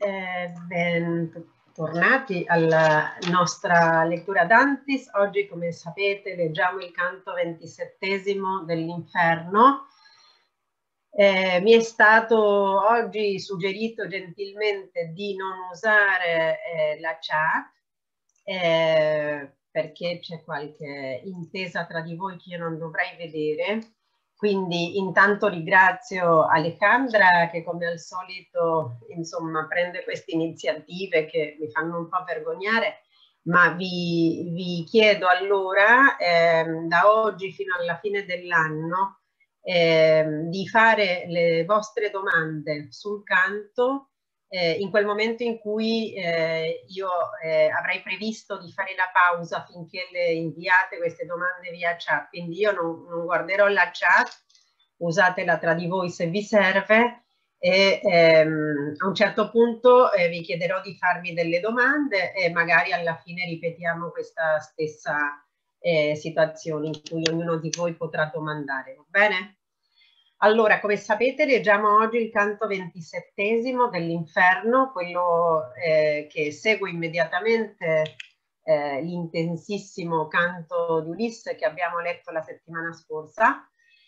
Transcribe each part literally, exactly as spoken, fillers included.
Eh, bentornati alla nostra lettura d'Antis. Oggi, come sapete, leggiamo il canto ventisettesimo dell'Inferno. Eh, mi è stato oggi suggerito gentilmente di non usare eh, la chat eh, perché c'è qualche intesa tra di voi che io non dovrei vedere. Quindi intanto ringrazio Alejandra che come al solito insomma prende queste iniziative che mi fanno un po' vergognare, ma vi, vi chiedo allora ehm, da oggi fino alla fine dell'anno ehm, di fare le vostre domande sul canto eh, in quel momento in cui eh, io eh, avrei previsto di fare la pausa finché le inviate queste domande via chat. Quindi io non, non guarderò la chat, usatela tra di voi se vi serve e ehm, a un certo punto eh, vi chiederò di farmi delle domande e magari alla fine ripetiamo questa stessa eh, situazione in cui ognuno di voi potrà domandare, va bene? Allora, come sapete, leggiamo oggi il canto ventisettesimo dell'Inferno, quello eh, che segue immediatamente eh, l'intensissimo canto di Ulisse che abbiamo letto la settimana scorsa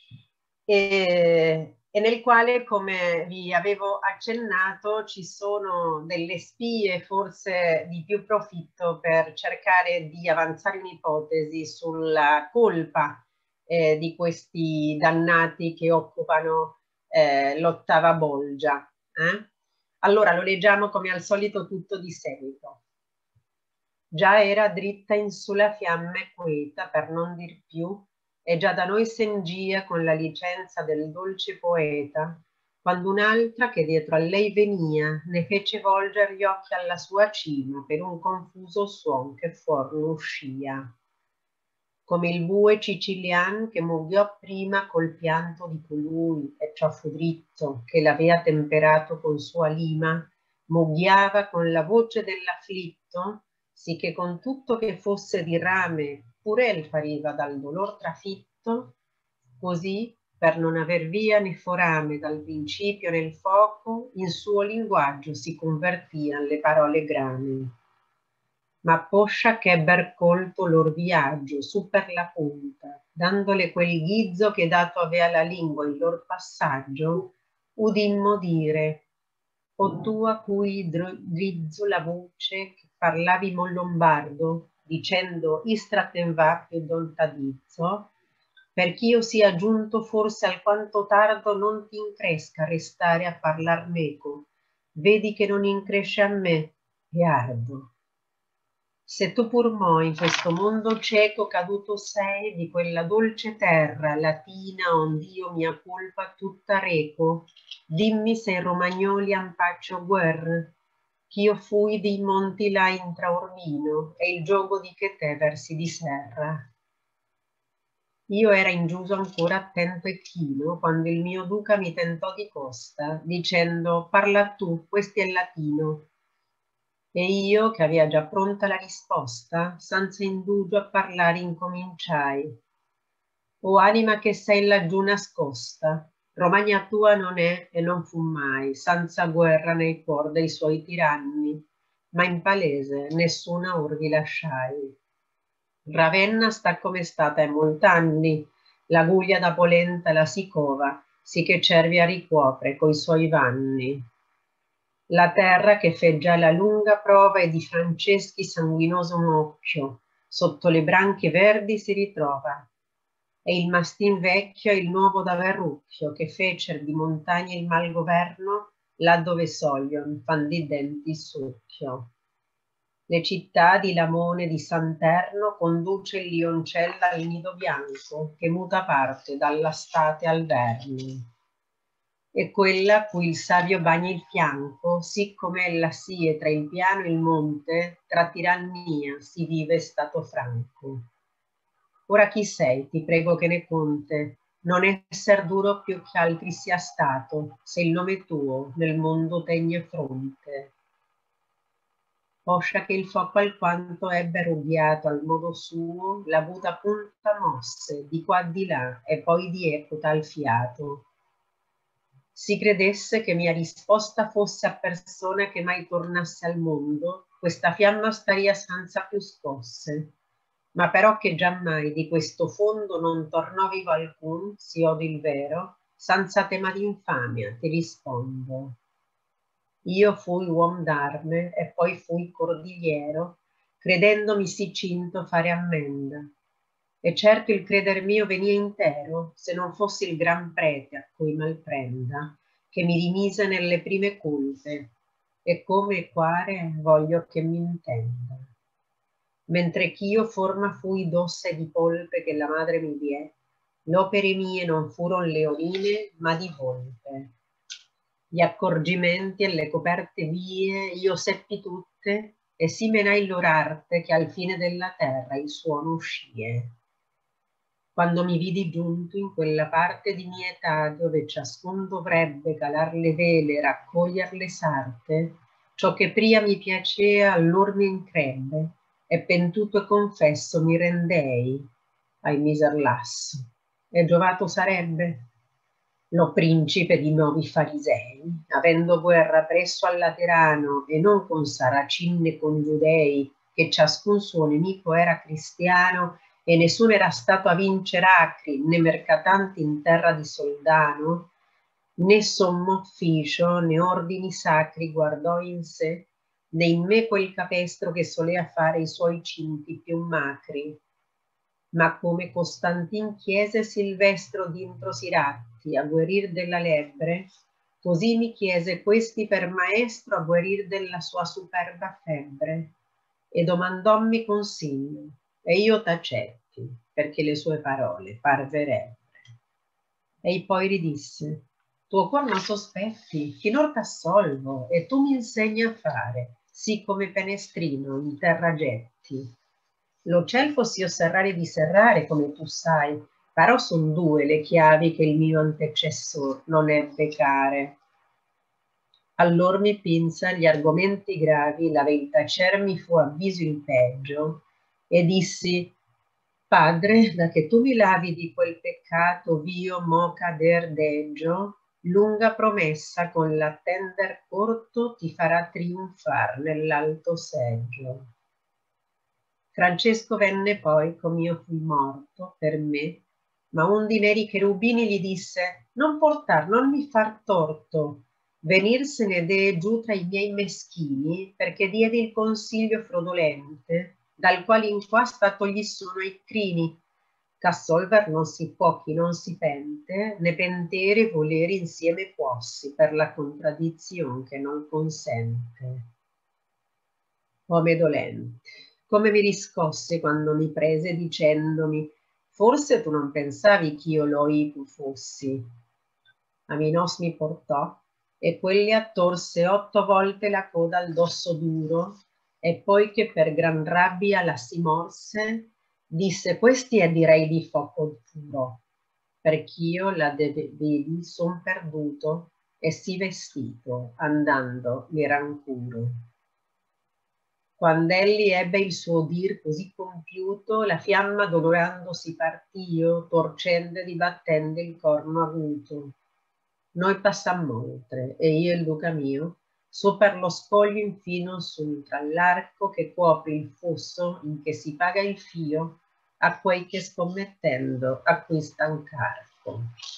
e, e nel quale, come vi avevo accennato, ci sono delle spie forse di più profitto per cercare di avanzare un'ipotesi sulla colpa Eh, di questi dannati che occupano eh, l'ottava bolgia. Eh? Allora lo leggiamo come al solito tutto di seguito. Già era dritta in su la fiamme queta, per non dir più, e già da noi sengia con la licenza del dolce poeta, quando un'altra che dietro a lei venia ne fece volger gli occhi alla sua cima per un confuso suon che fuor non uscia. Come il bue cicilian che mughiò prima col pianto di colui, e ciò fu dritto, che l'avea temperato con sua lima, mughiava con la voce dell'afflitto, sì che con tutto che fosse di rame, pur el pariva dal dolor trafitto, così, per non aver via né forame dal principio nel foco, in suo linguaggio si convertian le parole grame. Ma poscia ch'ebber colto lor viaggio su per la punta, dandole quel ghizzo che dato avea la lingua il lor passaggio, udimmo dire: o tu a cui drizzo la voce che parlavi mon lombardo, dicendo istraten va più dontadizzo, perch'io sia giunto forse alquanto tardo non ti incresca restare a parlar meco, vedi che non incresce a me, e ardo. Se tu pur mo in questo mondo cieco caduto sei di quella dolce terra latina ond'io mia colpa tutta reco, dimmi se i romagnoli han paccio guerra, ch'io fui dei monti là intra Urbino e il giogo di che te versi di serra. Io era ingiuso ancora attento e chino quando il mio duca mi tentò di costa, dicendo: parla tu, questi è latino. E io, che avea già pronta la risposta, senza indugio a parlare incominciai. O anima che sei laggiù nascosta, Romagna tua non è e non fu mai, senza guerra nel cuor dei suoi tiranni, ma in palese nessuna or vi lasciai. Ravenna sta come è stata in molt'anni, la guglia da polenta la si cova, sì che Cervia ricopre coi suoi vanni. La terra che fe già la lunga prova e di Franceschi sanguinoso un occhio, sotto le branche verdi si ritrova. E il mastin vecchio e il nuovo da Verrucchio, che fecer di montagne il malgoverno, là dove soglion fan di denti il succhio. Le città di Lamone di Santerno conduce il lioncella al nido bianco, che muta parte dalla state al verno. E quella a cui il savio bagna il fianco, sì come ella sie tra il piano e il monte, tra tirannia si vive stato franco. Ora chi sei, ti prego che ne conte, non esser duro più che altri sia stato, se il nome tuo nel mondo tegne fronte. Poscia che il foco alquanto ebbe rughiato al modo suo, l'avuta punta mosse, di qua di là, e poi di eco tal fiato. si credesse che mia risposta fosse a persona che mai tornasse al mondo, questa fiamma staria senza più scosse. Ma però che giammai di questo fondo non tornò vivo alcun, si odi il vero, senza tema d'infamia, ti rispondo. Io fui uom d'arme e poi fui cordigliero, credendomi sì cinto fare ammenda. E certo il creder mio venia intero, se non fossi il gran prete a cui malprenda, che mi rimise nelle prime colpe, e come e quare voglio che mi intenda. Mentre ch'io forma fui d'ossa di polpe che la madre mi diè, l'opere mie non furon leonine, ma di volpe. Gli accorgimenti e le coperte vie io seppi tutte, e sì menai l'orarte che al fine della terra il suono uscie. Quando mi vidi giunto in quella parte di mia età dove ciascun dovrebbe calar le vele e raccoglier le sarte, ciò che pria mi piacea allor mi increbbe, e pentuto e confesso mi rendei ai miser lasso. E giovato sarebbe? Lo principe di nuovi farisei, avendo guerra presso al Laterano e non con Saracini né con Giudei, che ciascun suo nemico era cristiano, e nessuno era stato a vincere acri né mercatanti in terra di Soldano, né sommo ufficio né ordini sacri guardò in sé, né in me quel capestro che solea fare i suoi cinti più macri. Ma come Costantin chiese Silvestro dintro Siratti a guarir della lebbre, così mi chiese questi per maestro a guarir della sua superba febbre, e domandòmi consiglio, e io tacetti, perché le sue parole parverebbero. Ei poi ridisse, tuo cuor non sospetti, finor t'assolvo, e tu mi insegni a fare, sì come penestrino in terra getti. Lo ciel possio serrare di serrare, come tu sai, però son due le chiavi che il mio antecessor non ebbe care. Allor mi pinza gli argomenti gravi, la vel tacer mi fu avviso il peggio, e dissi, padre, da che tu mi lavi di quel peccato v'io mo cader deggio, lunga promessa con l'attender corto ti farà trionfar nell'alto seggio. Francesco venne poi, com'io fui morto, per me, ma un di neri cherubini gli disse, non portar, non mi far torto, venirsene dee giù tra i miei meschini, perché diedi il consiglio frodolente, dal quale in qua stato gli sono i crini, ch'assolver non si può chi non si pente, né pentere e volere insieme puossi, per la contraddizion che non consente. Ome dolente, come mi riscosse quando mi prese dicendomi, forse tu non pensavi ch'io loi tu fossi. A Minos mi portò e quelli attorse otto volte la coda al dosso duro, e poi che per gran rabbia la si morse, disse questi è direi di foco furo, perch'io la vedi son perduto e sì vestito, andando mi rancuro. Quand'egli ebbe il suo dir così compiuto, la fiamma dolorandosi partio, torcendo e dibattendo il corno avuto. Noi passammo oltre, e io e il duca mio, su per lo scoglio infino sul tra l'arco che copre il fosso in che si paga il fio a quei che scommettendo acquistan carco.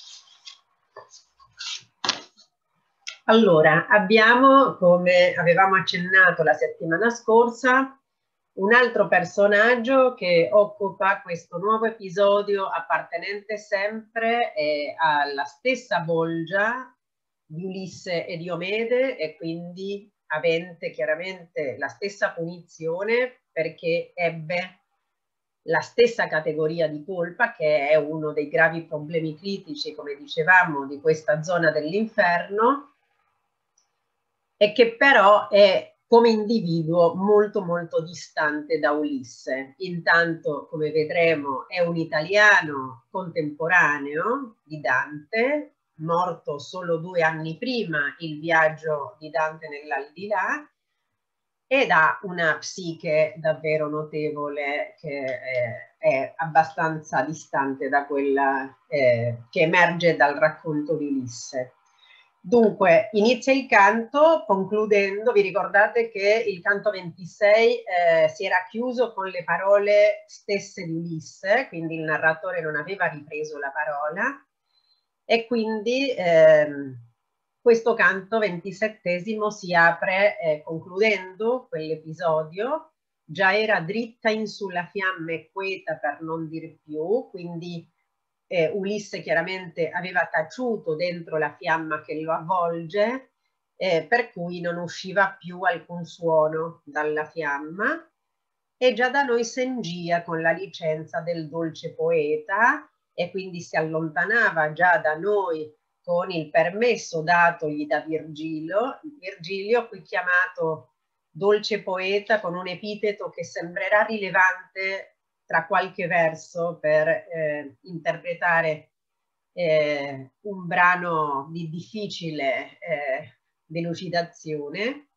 Allora, abbiamo, come avevamo accennato la settimana scorsa, un altro personaggio che occupa questo nuovo episodio appartenente sempre eh, alla stessa bolgia di Ulisse e Diomede, e quindi avente chiaramente la stessa punizione perché ebbe la stessa categoria di colpa, che è uno dei gravi problemi critici, come dicevamo, di questa zona dell'inferno, e che però è come individuo molto molto distante da Ulisse. Intanto, come vedremo, è un italiano contemporaneo di Dante, morto solo due anni prima il viaggio di Dante nell'aldilà, ed ha una psiche davvero notevole che eh, è abbastanza distante da quella eh, che emerge dal racconto di Ulisse. Dunque, inizia il canto concludendo, vi ricordate che il canto ventisei eh, si era chiuso con le parole stesse di Ulisse, quindi il narratore non aveva ripreso la parola, e quindi ehm, questo canto ventisettesimo si apre eh, concludendo quell'episodio. Già era dritta in sulla fiamma e queta per non dir più, quindi eh, Ulisse chiaramente aveva taciuto dentro la fiamma che lo avvolge, eh, per cui non usciva più alcun suono dalla fiamma, e già da noi sengia con la licenza del dolce poeta, e quindi si allontanava già da noi con il permesso datogli da Virgilio, Virgilio qui chiamato dolce poeta con un epiteto che sembrerà rilevante tra qualche verso per eh, interpretare eh, un brano di difficile eh, delucidazione.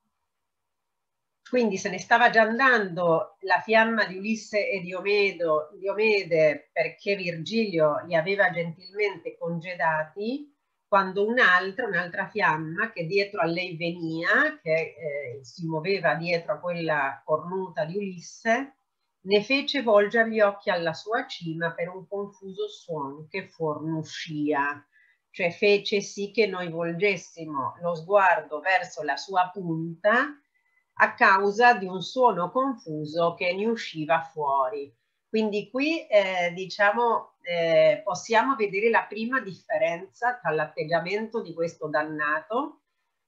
Quindi se ne stava già andando la fiamma di Ulisse e Diomedo, Diomede, perché Virgilio li aveva gentilmente congedati, quando un'altra, un'altra fiamma che dietro a lei venia, che eh, si muoveva dietro a quella cornuta di Ulisse, ne fece volger gli occhi alla sua cima per un confuso suono che fuor n'uscia. Cioè fece sì che noi volgessimo lo sguardo verso la sua punta a causa di un suono confuso che ne usciva fuori. Quindi qui eh, diciamo eh, possiamo vedere la prima differenza tra l'atteggiamento di questo dannato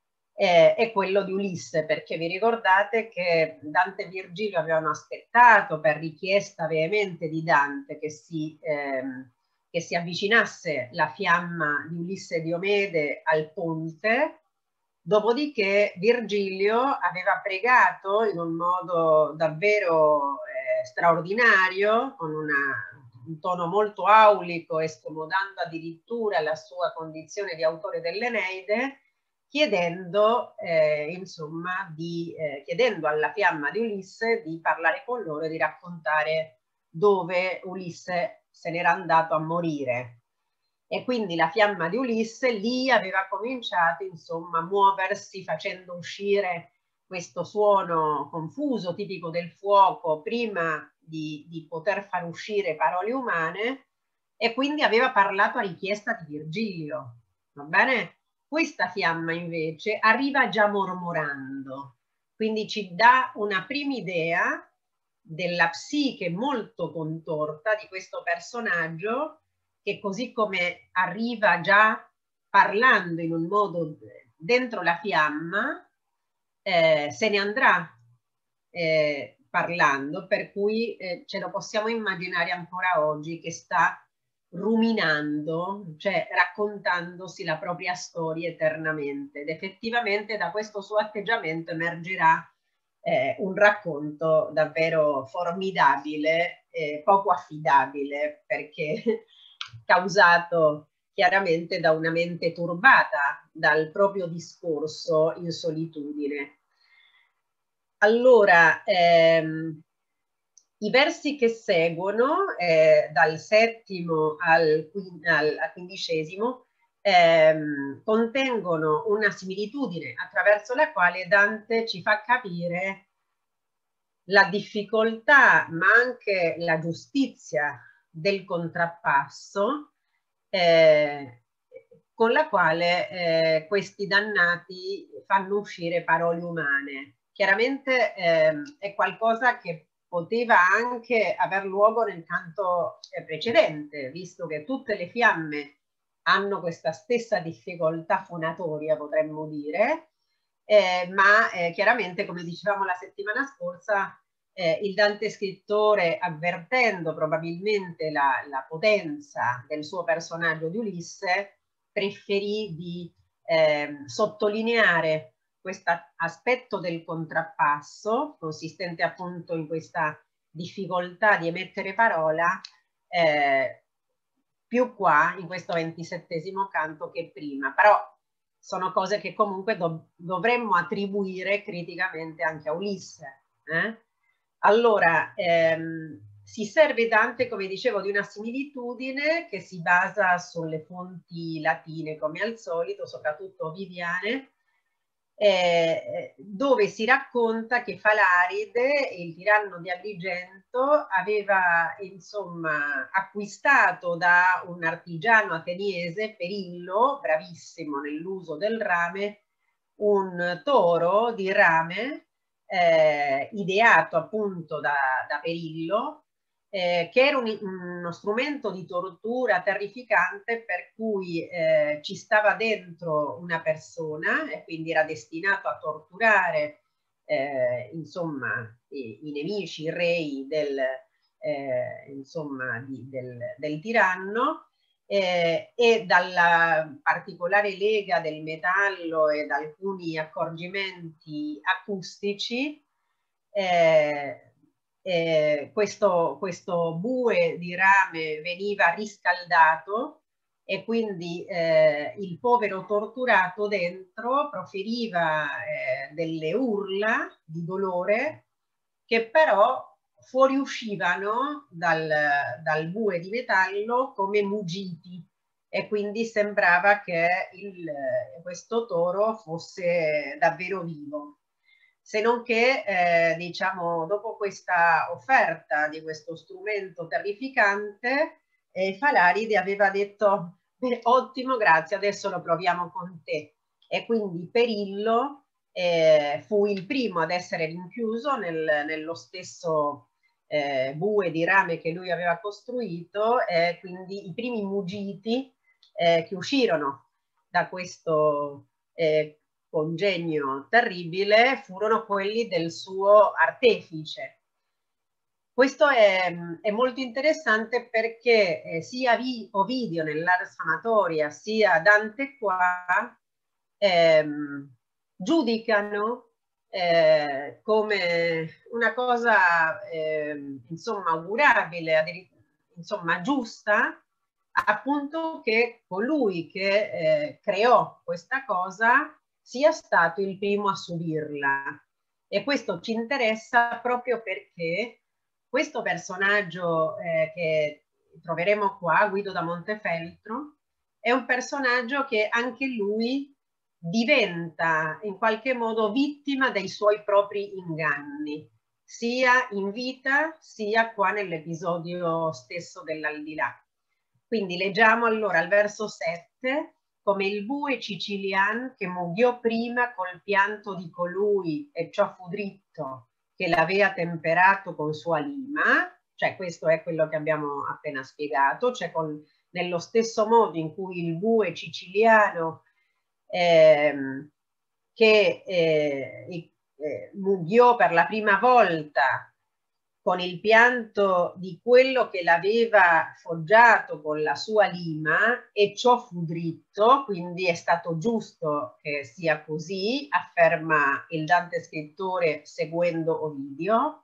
eh, e quello di Ulisse, perché vi ricordate che Dante e Virgilio avevano aspettato per richiesta veemente di Dante che si, ehm, che si avvicinasse la fiamma di Ulisse e Diomede al ponte. Dopodiché Virgilio aveva pregato in un modo davvero eh, straordinario, con una, un tono molto aulico e scomodando addirittura la sua condizione di autore dell'Eneide, chiedendo, eh, insomma, di, eh, chiedendo alla fiamma di Ulisse di parlare con loro e di raccontare dove Ulisse se n'era andato a morire. E quindi la fiamma di Ulisse lì aveva cominciato insomma a muoversi facendo uscire questo suono confuso tipico del fuoco prima di, di poter far uscire parole umane, e quindi aveva parlato a richiesta di Virgilio, va bene? Questa fiamma invece arriva già mormorando, quindi ci dà una prima idea della psiche molto contorta di questo personaggio, che così come arriva già parlando in un modo dentro la fiamma, eh, se ne andrà eh, parlando, per cui eh, ce lo possiamo immaginare ancora oggi che sta ruminando, cioè raccontandosi la propria storia eternamente, ed effettivamente da questo suo atteggiamento emergerà eh, un racconto davvero formidabile, eh, poco affidabile, perché causato chiaramente da una mente turbata dal proprio discorso in solitudine. Allora, ehm, i versi che seguono, eh, dal settimo al, al, al quindicesimo, ehm, contengono una similitudine attraverso la quale Dante ci fa capire la difficoltà, ma anche la giustizia del contrappasso, eh, con la quale eh, questi dannati fanno uscire parole umane. Chiaramente eh, è qualcosa che poteva anche aver luogo nel canto precedente, visto che tutte le fiamme hanno questa stessa difficoltà fonatoria, potremmo dire, eh, ma eh, chiaramente, come dicevamo la settimana scorsa, eh, il Dante scrittore, avvertendo probabilmente la, la potenza del suo personaggio di Ulisse, preferì di eh, sottolineare questo aspetto del contrappasso, consistente appunto in questa difficoltà di emettere parola, eh, più qua in questo ventisettesimo canto che prima, però sono cose che comunque dov dovremmo attribuire criticamente anche a Ulisse. Eh? Allora, ehm, si serve Dante, come dicevo, di una similitudine che si basa sulle fonti latine, come al solito, soprattutto ovidiane, eh, dove si racconta che Falaride, il tiranno di Agrigento, aveva insomma acquistato da un artigiano ateniese, Perillo, bravissimo nell'uso del rame, un toro di rame eh, ideato appunto da, da Perillo, eh, che era un, uno strumento di tortura terrificante, per cui eh, ci stava dentro una persona e quindi era destinato a torturare eh, insomma i, i nemici, i rei del, eh, insomma, di, del, del tiranno. Eh, e dalla particolare lega del metallo e da alcuni accorgimenti acustici, eh, eh, questo, questo bue di rame veniva riscaldato e quindi eh, il povero torturato dentro proferiva eh, delle urla di dolore che però fuoriuscivano dal, dal bue di metallo come muggiti, e quindi sembrava che il, questo toro fosse davvero vivo. Se non che, eh, diciamo, dopo questa offerta di questo strumento terrificante, eh, Falaride aveva detto: beh, ottimo, grazie, adesso lo proviamo con te. E quindi Perillo eh, fu il primo ad essere rinchiuso nel, nello stesso eh, bue di rame che lui aveva costruito, e quindi i primi muggiti eh, che uscirono da questo eh, congegno terribile furono quelli del suo artefice. Questo è, è molto interessante perché eh, sia Ovidio nell'Ars Amatoria sia Dante qua ehm, giudicano eh, come una cosa eh, insomma augurabile, insomma giusta, appunto che colui che eh, creò questa cosa sia stato il primo a subirla. E questo ci interessa proprio perché questo personaggio eh, che troveremo qua, Guido da Montefeltro, è un personaggio che anche lui diventa in qualche modo vittima dei suoi propri inganni, sia in vita sia qua nell'episodio stesso dell'Aldilà. Quindi leggiamo allora al verso sette: come il bue Cicilian che mughiò prima col pianto di colui e ciò fu dritto che l'aveva temperato con sua lima, cioè questo è quello che abbiamo appena spiegato, cioè con, nello stesso modo in cui il bue siciliano ehm, che eh, eh, mughiò per la prima volta con il pianto di quello che l'aveva foggiato con la sua lima, e ciò fu dritto, quindi è stato giusto che sia così, afferma il Dante scrittore seguendo Ovidio,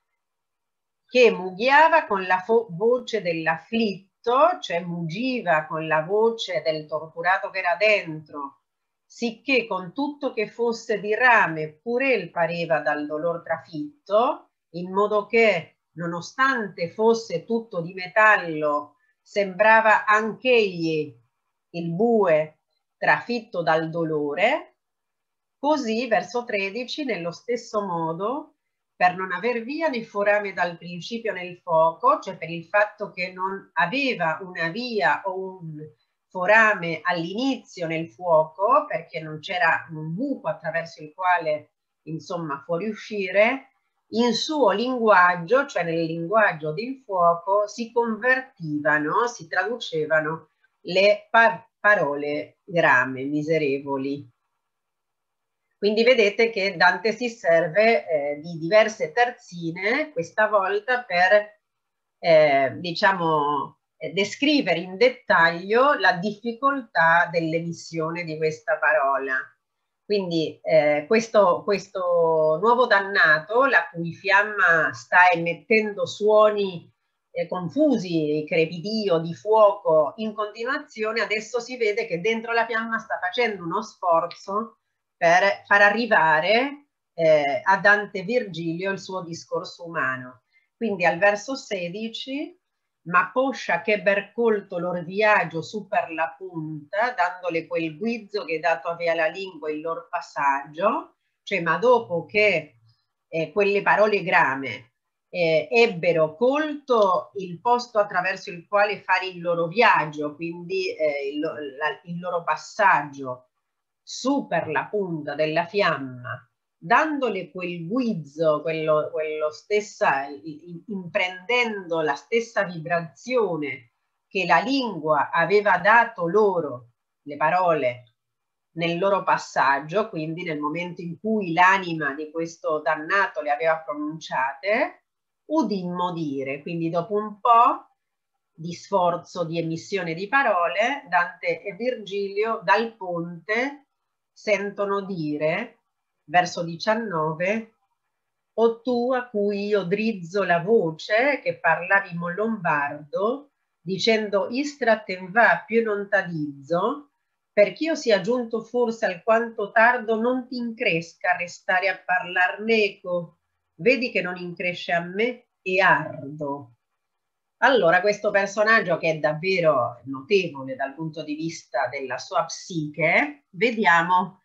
che mughiava con la voce dell'afflitto, cioè muggiva con la voce del torturato che era dentro, sicché con tutto che fosse di rame pure il pareva dal dolor trafitto, in modo che, nonostante fosse tutto di metallo, sembrava anch'egli il bue trafitto dal dolore. Così, verso tredici, nello stesso modo, per non aver via né forame dal principio nel fuoco, cioè per il fatto che non aveva una via o un forame all'inizio nel fuoco, perché non c'era un buco attraverso il quale, insomma, fuoriuscire, in suo linguaggio, cioè nel linguaggio del fuoco, si convertivano, si traducevano le pa parole grame, miserevoli. Quindi vedete che Dante si serve eh, di diverse terzine, questa volta per, eh, diciamo, eh, descrivere in dettaglio la difficoltà dell'emissione di questa parola. Quindi eh, questo, questo nuovo dannato, la cui fiamma sta emettendo suoni eh, confusi, crepidio di fuoco in continuazione, adesso si vede che dentro la fiamma sta facendo uno sforzo per far arrivare eh, a Dante Virgilio il suo discorso umano. Quindi al verso sedici, ma poscia che ber colto lor viaggio su per la punta, dandole quel guizzo che dato aveva la lingua il lor passaggio, cioè ma dopo che eh, quelle parole grame eh, ebbero colto il posto attraverso il quale fare il loro viaggio, quindi eh, il, la, il loro passaggio su per la punta della fiamma, dandole quel guizzo, quello, quello stessa, imprendendo la stessa vibrazione che la lingua aveva dato loro, le parole, nel loro passaggio, quindi nel momento in cui l'anima di questo dannato le aveva pronunciate, udimmo dire, quindi dopo un po' di sforzo di emissione di parole, Dante e Virgilio dal ponte sentono dire, verso diciannove, o tu a cui io drizzo la voce, che parlavi mo lombardo, dicendo istraten va più non t'adizzo, perch'io sia giunto forse alquanto tardo, non ti incresca restare a parlar meco, vedi che non incresce a me e ardo. Allora, questo personaggio che è davvero notevole dal punto di vista della sua psiche, vediamo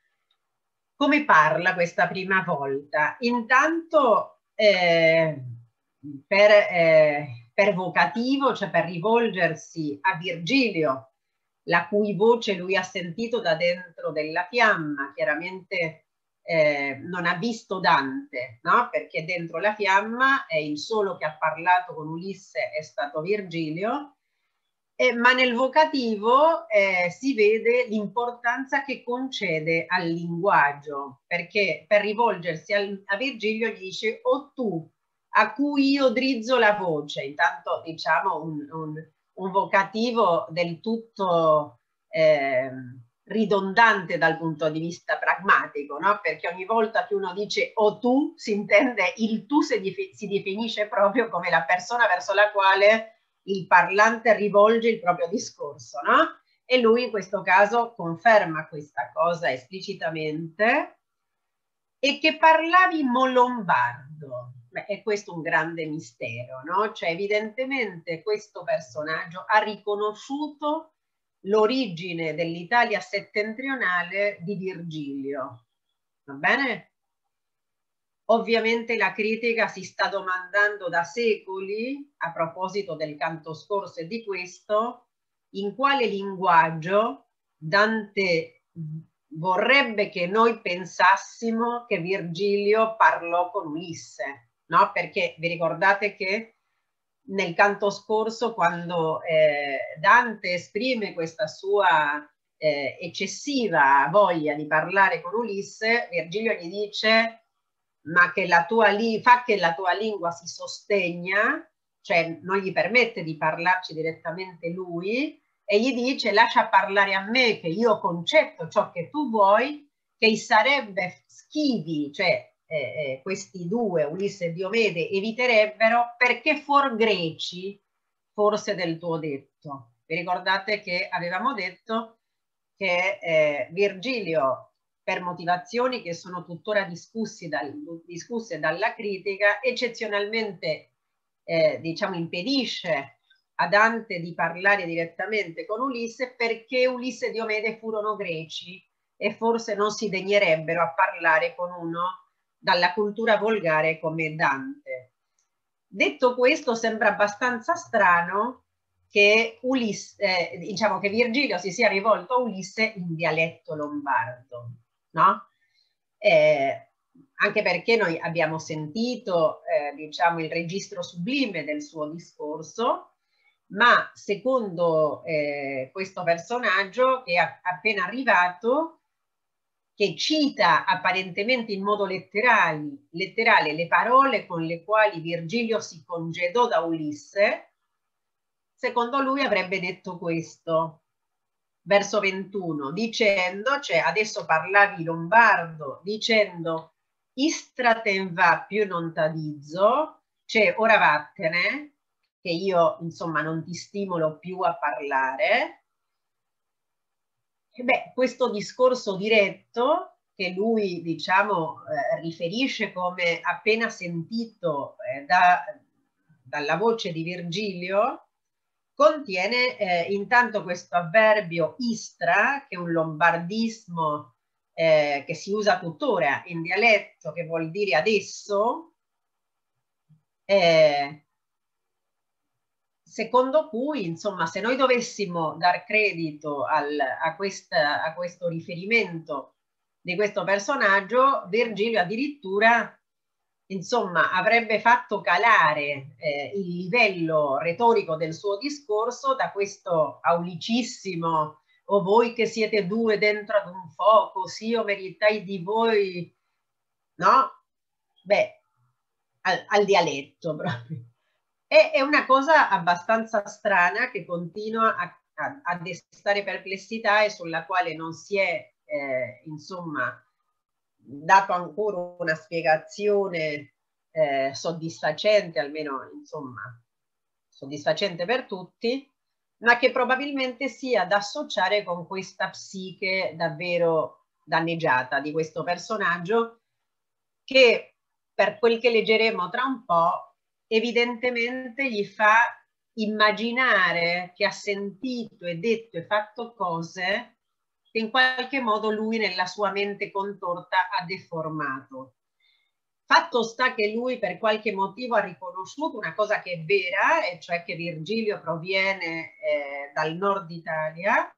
come parla questa prima volta. Intanto eh, per, eh, per vocativo, cioè per rivolgersi a Virgilio, la cui voce lui ha sentito da dentro della fiamma, chiaramente eh, non ha visto Dante, no? Perché dentro la fiamma è il solo che ha parlato con Ulisse è stato Virgilio, eh, ma nel vocativo eh, si vede l'importanza che concede al linguaggio, perché per rivolgersi al, a Virgilio gli dice o tu a cui io drizzo la voce, intanto diciamo un, un, un vocativo del tutto eh, ridondante dal punto di vista pragmatico, no? Perché ogni volta che uno dice o tu si intende il tu si, si definisce proprio come la persona verso la quale il parlante rivolge il proprio discorso, no? E lui in questo caso conferma questa cosa esplicitamente. E che parlavi mo lombardo. Beh, è questo un grande mistero, no? Cioè evidentemente questo personaggio ha riconosciuto l'origine dell'Italia settentrionale di Virgilio, va bene? Ovviamente la critica si sta domandando da secoli, a proposito del canto scorso e di questo, in quale linguaggio Dante vorrebbe che noi pensassimo che Virgilio parlò con Ulisse, no? Perché vi ricordate che nel canto scorso, quando eh, Dante esprime questa sua eh, eccessiva voglia di parlare con Ulisse, Virgilio gli dice ma che la tua fa che la tua lingua si sostegna, cioè non gli permette di parlarci direttamente lui, e gli dice lascia parlare a me che io concetto ciò che tu vuoi, che sarebbe schivi, cioè eh, eh, questi due, Ulisse e Diomede, eviterebbero perché fuor greci forse del tuo detto. Vi ricordate che avevamo detto che eh, Virgilio, per motivazioni che sono tuttora discussi dal, discusse dalla critica, eccezionalmente eh, diciamo impedisce a Dante di parlare direttamente con Ulisse perché Ulisse e Diomede furono greci e forse non si degnerebbero a parlare con uno dalla cultura volgare come Dante. Detto questo, sembra abbastanza strano che, Ulisse, eh, diciamo che Virgilio si sia rivolto a Ulisse in dialetto lombardo, no? Eh, anche perché noi abbiamo sentito, eh, diciamo, il registro sublime del suo discorso, ma secondo eh, questo personaggio che è appena arrivato, che cita apparentemente in modo letterale, letterale le parole con le quali Virgilio si congedò da Ulisse, secondo lui avrebbe detto questo, verso ventuno, dicendo, cioè adesso parlavi lombardo, dicendo istraten va più non t'adizzo, cioè ora vattene, che io insomma non ti stimolo più a parlare. E beh, questo discorso diretto che lui, diciamo, eh, riferisce come appena sentito eh, da, dalla voce di Virgilio contiene eh, intanto questo avverbio istra, che è un lombardismo eh, che si usa tuttora in dialetto, che vuol dire adesso, eh, secondo cui, insomma, se noi dovessimo dar credito al, a, questa, a questo riferimento di questo personaggio, Virgilio addirittura, insomma, avrebbe fatto calare eh, il livello retorico del suo discorso da questo aulicissimo "o voi che siete due dentro ad un fuoco, sì, io meritai di voi", no? Beh, al, al dialetto proprio. E, è una cosa abbastanza strana che continua a, a, a destare perplessità e sulla quale non si è, eh, insomma, dato ancora una spiegazione eh, soddisfacente, almeno, insomma, soddisfacente per tutti, ma che probabilmente sia da associare con questa psiche davvero danneggiata di questo personaggio, che, per quel che leggeremo tra un po', evidentemente gli fa immaginare che ha sentito e detto e fatto cose che in qualche modo lui nella sua mente contorta ha deformato. Fatto sta che lui per qualche motivo ha riconosciuto una cosa che è vera, e cioè che Virgilio proviene eh, dal nord Italia,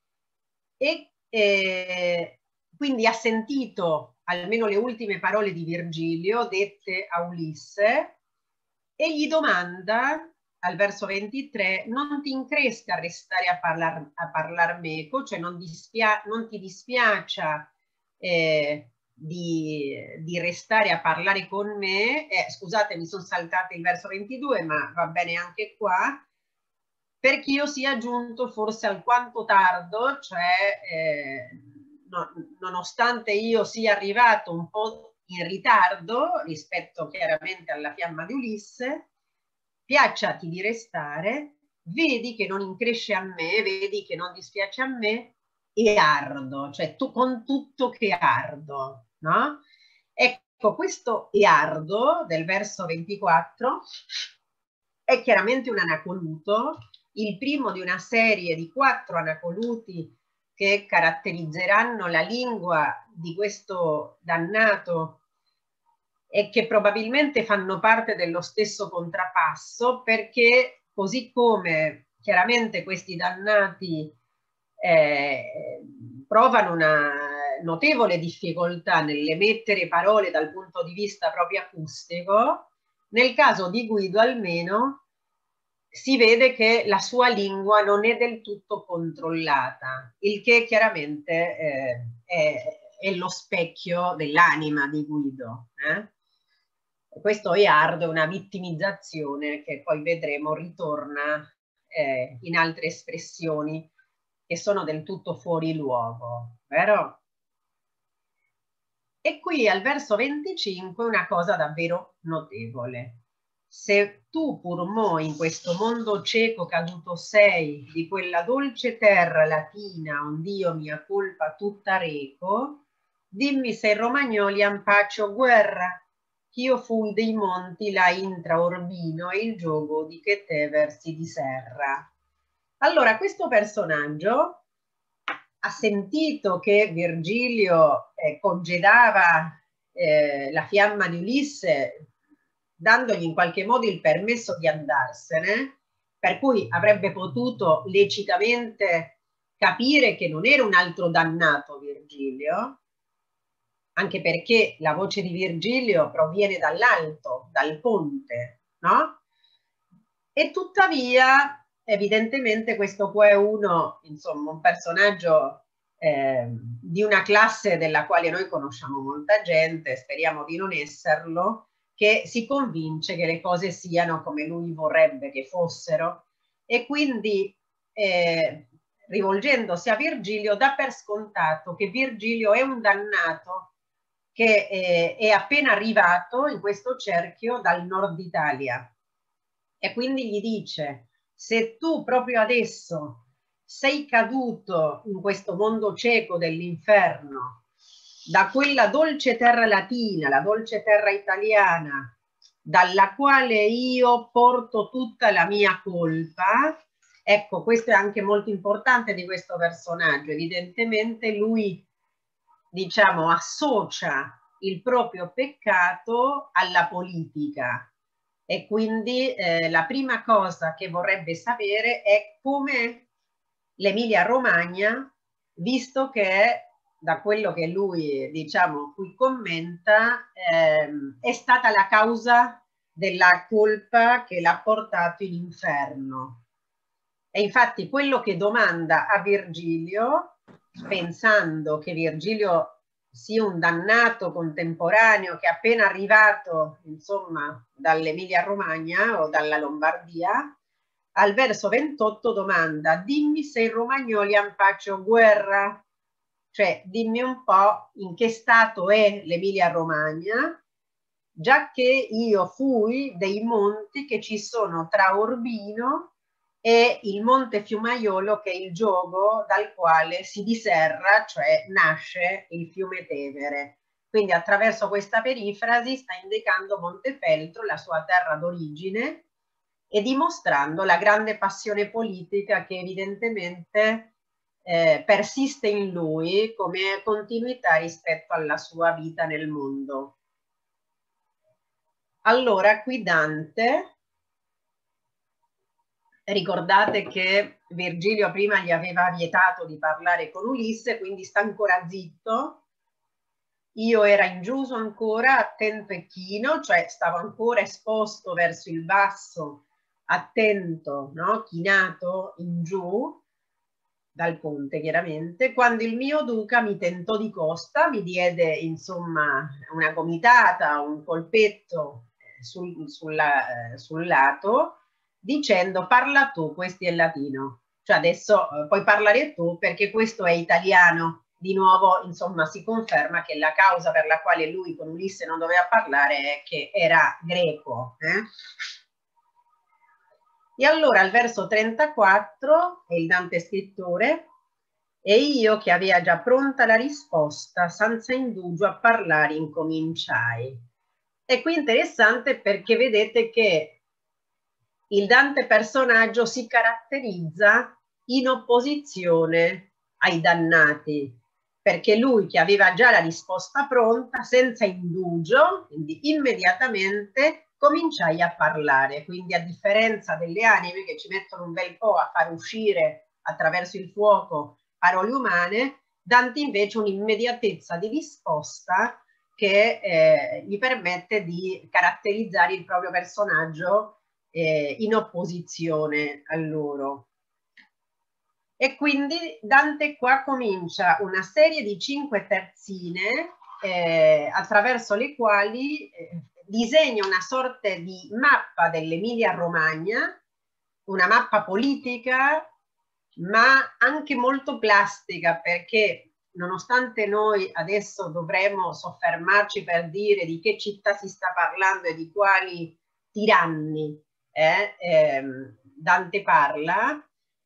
e eh, quindi ha sentito almeno le ultime parole di Virgilio dette a Ulisse, e gli domanda al verso ventitré: non ti incresca a restare a parlar, a parlar meco, cioè non, dispia, non ti dispiaccia eh, di, di restare a parlare con me. Eh, scusate, mi sono saltate il verso ventidue, ma va bene anche qua, perché io sia giunto forse alquanto tardo, cioè eh, no, nonostante io sia arrivato un po' in ritardo rispetto chiaramente alla fiamma di Ulisse, piacciati di restare, vedi che non incresce a me, vedi che non dispiace a me, e ardo, cioè tu con tutto che ardo, no? Ecco, questo e ardo del verso ventiquattro è chiaramente un anacoluto, il primo di una serie di quattro anacoluti che caratterizzeranno la lingua di questo dannato e che probabilmente fanno parte dello stesso contrappasso, perché così come chiaramente questi dannati eh, provano una notevole difficoltà nell'emettere parole dal punto di vista proprio acustico, nel caso di Guido almeno si vede che la sua lingua non è del tutto controllata, il che chiaramente eh, è, è lo specchio dell'anima di Guido. Eh? Questo è hard, una vittimizzazione che poi vedremo ritorna eh, in altre espressioni che sono del tutto fuori luogo, vero? E qui al verso venticinque una cosa davvero notevole. Se tu pur mo in questo mondo cieco caduto sei, di quella dolce terra latina ond'io mia colpa tutta reco, dimmi se i romagnoli han pace o guerra, ch'io fui dei monti là intra Orbino e il giogo di che te versi di serra. Allora, questo personaggio ha sentito che Virgilio eh, congedava eh, la fiamma di Ulisse, dandogli in qualche modo il permesso di andarsene, per cui avrebbe potuto lecitamente capire che non era un altro dannato Virgilio, anche perché la voce di Virgilio proviene dall'alto, dal ponte, no? E tuttavia, evidentemente, questo qua è uno, insomma, un personaggio eh, di una classe della quale noi conosciamo molta gente, speriamo di non esserlo, che si convince che le cose siano come lui vorrebbe che fossero, e quindi eh, rivolgendosi a Virgilio dà per scontato che Virgilio è un dannato che eh, è appena arrivato in questo cerchio dal nord Italia, e quindi gli dice: se tu proprio adesso sei caduto in questo mondo cieco dell'inferno da quella dolce terra latina, la dolce terra italiana, dalla quale io porto tutta la mia colpa. Ecco, questo è anche molto importante di questo personaggio. Evidentemente lui, diciamo, associa il proprio peccato alla politica e quindi eh, la prima cosa che vorrebbe sapere è come l'Emilia Romagna, visto che da quello che lui, diciamo, qui commenta, ehm, è stata la causa della colpa che l'ha portato in inferno. E infatti quello che domanda a Virgilio, pensando che Virgilio sia un dannato contemporaneo che è appena arrivato, insomma, dall'Emilia Romagna o dalla Lombardia, al verso ventotto domanda: dimmi se i romagnoli hanno fatto guerra, cioè dimmi un po' in che stato è l'Emilia Romagna, già che io fui dei monti che ci sono tra Urbino e il Monte Fiumaiolo, che è il giogo dal quale si diserra, cioè nasce il fiume Tevere. Quindi attraverso questa perifrasi sta indicando Montefeltro, la sua terra d'origine, e dimostrando la grande passione politica che evidentemente eh, persiste in lui come continuità rispetto alla sua vita nel mondo. Allora, qui Dante, ricordate che Virgilio prima gli aveva vietato di parlare con Ulisse, quindi sta ancora zitto. Io era in giuso ancora, attento e chino, cioè stavo ancora esposto verso il basso, attento, no? Chinato in giù, dal ponte chiaramente, quando il mio duca mi tentò di costa, mi diede insomma una gomitata, un colpetto sul, sulla, eh, sul lato, dicendo parla tu, questo è latino, cioè adesso eh, puoi parlare tu perché questo è italiano. Di nuovo insomma si conferma che la causa per la quale lui con Ulisse non doveva parlare è che era greco. Eh? E allora al verso trentaquattro è il Dante scrittore: e io che aveva già pronta la risposta, senza indugio a parlare incominciai. E qui interessante perché vedete che il Dante personaggio si caratterizza in opposizione ai dannati, perché lui che aveva già la risposta pronta, senza indugio, quindi immediatamente cominciai a parlare. Quindi a differenza delle anime che ci mettono un bel po' a far uscire attraverso il fuoco parole umane, Dante invece un'immediatezza di risposta che eh, gli permette di caratterizzare il proprio personaggio eh, in opposizione a loro. E quindi Dante qua comincia una serie di cinque terzine eh, attraverso le quali eh, disegna una sorta di mappa dell'Emilia Romagna, una mappa politica ma anche molto plastica, perché nonostante noi adesso dovremmo soffermarci per dire di che città si sta parlando e di quali tiranni eh, ehm, Dante parla,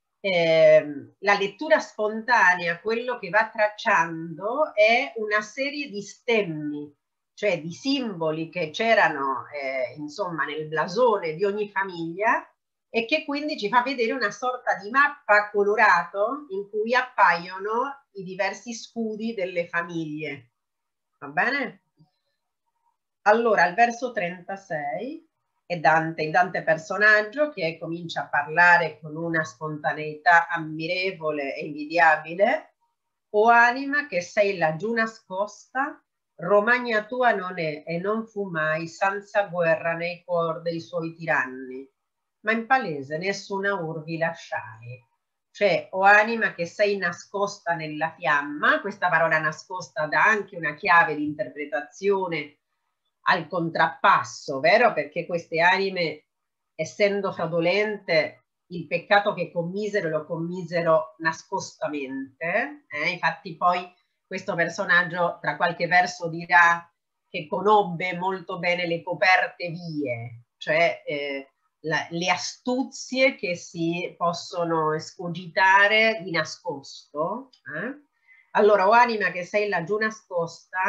eh, la lettura spontanea, quello che va tracciando è una serie di stemmi, cioè di simboli che c'erano eh, insomma nel blasone di ogni famiglia, e che quindi ci fa vedere una sorta di mappa colorato in cui appaiono i diversi scudi delle famiglie. Va bene? Allora, al verso trentasei è Dante, il Dante personaggio che comincia a parlare con una spontaneità ammirevole e invidiabile. O anima che sei laggiù nascosta, Romagna tua non è e non fu mai senza guerra nei cuor dei suoi tiranni, ma in palese nessuna urvi lasciai. Cioè, o anima che sei nascosta nella fiamma, questa parola nascosta dà anche una chiave di interpretazione al contrappasso, vero? Perché queste anime, essendo fraudolente, il peccato che commisero lo commisero nascostamente. Eh? Infatti poi questo personaggio tra qualche verso dirà che conobbe molto bene le coperte vie, cioè eh, la, le astuzie che si possono escogitare di nascosto. Eh? Allora, o anima che sei laggiù nascosta,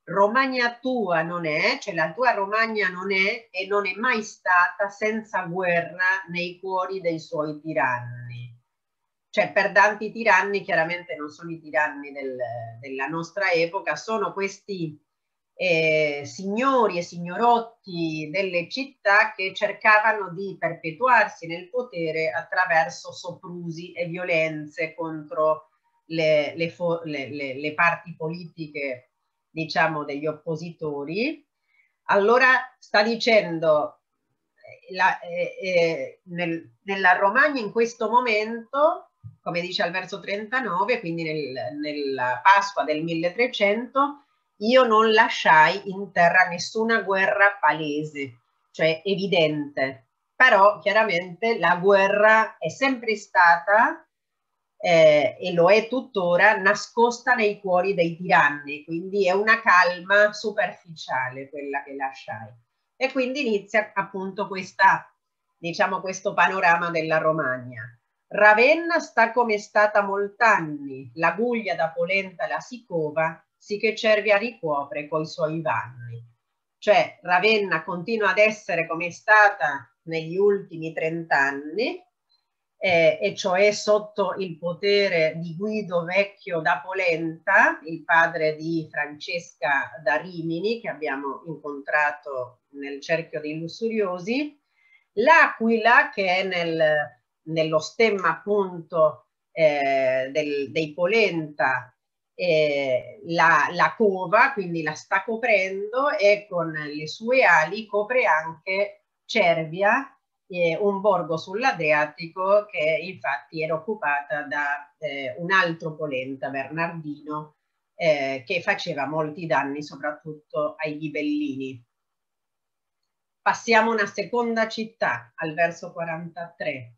Romagna tua non è, cioè la tua Romagna non è e non è mai stata senza guerra nei cuori dei suoi tiranni. Cioè per tanti tiranni, chiaramente non sono i tiranni del, della nostra epoca, sono questi eh, signori e signorotti delle città che cercavano di perpetuarsi nel potere attraverso soprusi e violenze contro le, le, le, le, le parti politiche, diciamo, degli oppositori. Allora sta dicendo la, eh, eh, nel, nella Romagna in questo momento, come dice al verso trentanove, quindi nel, nella Pasqua del milletrecento, io non lasciai in terra nessuna guerra palese, cioè evidente, però chiaramente la guerra è sempre stata eh, e lo è tuttora nascosta nei cuori dei tiranni, quindi è una calma superficiale quella che lasciai. E quindi inizia appunto questa, diciamo, questo panorama della Romagna. Ravenna sta come è stata molt'anni, la Guglia da polenta la si cova, sì che Cervia ricopre coi suoi vanni. Cioè Ravenna continua ad essere come è stata negli ultimi trent'anni, eh, e cioè sotto il potere di Guido Vecchio da Polenta, il padre di Francesca da Rimini, che abbiamo incontrato nel cerchio dei Lussuriosi, l'Aquila, che è nel, nello stemma appunto eh, del, dei Polenta, eh, la, la cova, quindi la sta coprendo, e con le sue ali copre anche Cervia, eh, un borgo sull'Adriatico che infatti era occupata da eh, un altro polenta, Bernardino, eh, che faceva molti danni soprattutto ai ghibellini. Passiamo a una seconda città, al verso quarantatré.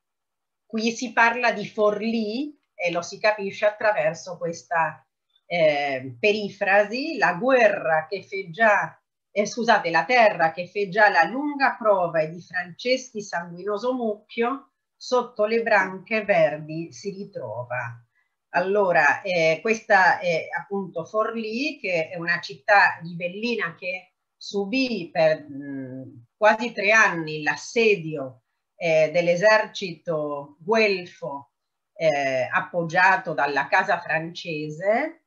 Qui si parla di Forlì e lo si capisce attraverso questa eh, perifrasi: la guerra che fe già, eh, scusate, la terra che fe già la lunga prova e di Franceschi sanguinoso mucchio, sotto le branche verdi si ritrova. Allora, eh, questa è appunto Forlì, che è una città ghibellina che subì per mh, quasi tre anni l'assedio Eh, dell'esercito guelfo eh, appoggiato dalla casa francese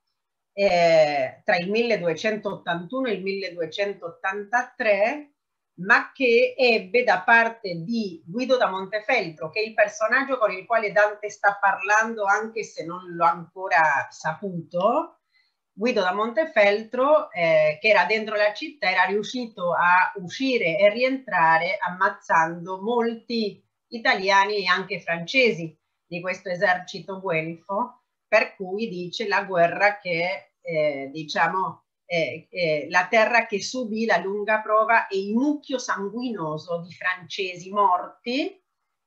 eh, tra il milleduecentottantuno e il milleduecentottantatré, ma che ebbe da parte di Guido da Montefeltro, che è il personaggio con il quale Dante sta parlando, anche se non l'ho ancora saputo. Guido da Montefeltro, eh, che era dentro la città, era riuscito a uscire e rientrare ammazzando molti italiani e anche francesi di questo esercito guelfo, per cui dice la guerra che, eh, diciamo, eh, eh, la terra che subì la lunga prova e il mucchio sanguinoso di francesi morti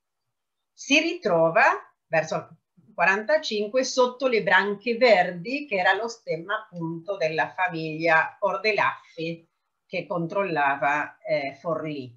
si ritrova verso quarantacinque sotto le branche verdi, che era lo stemma appunto della famiglia Ordelaffi che controllava eh, Forlì.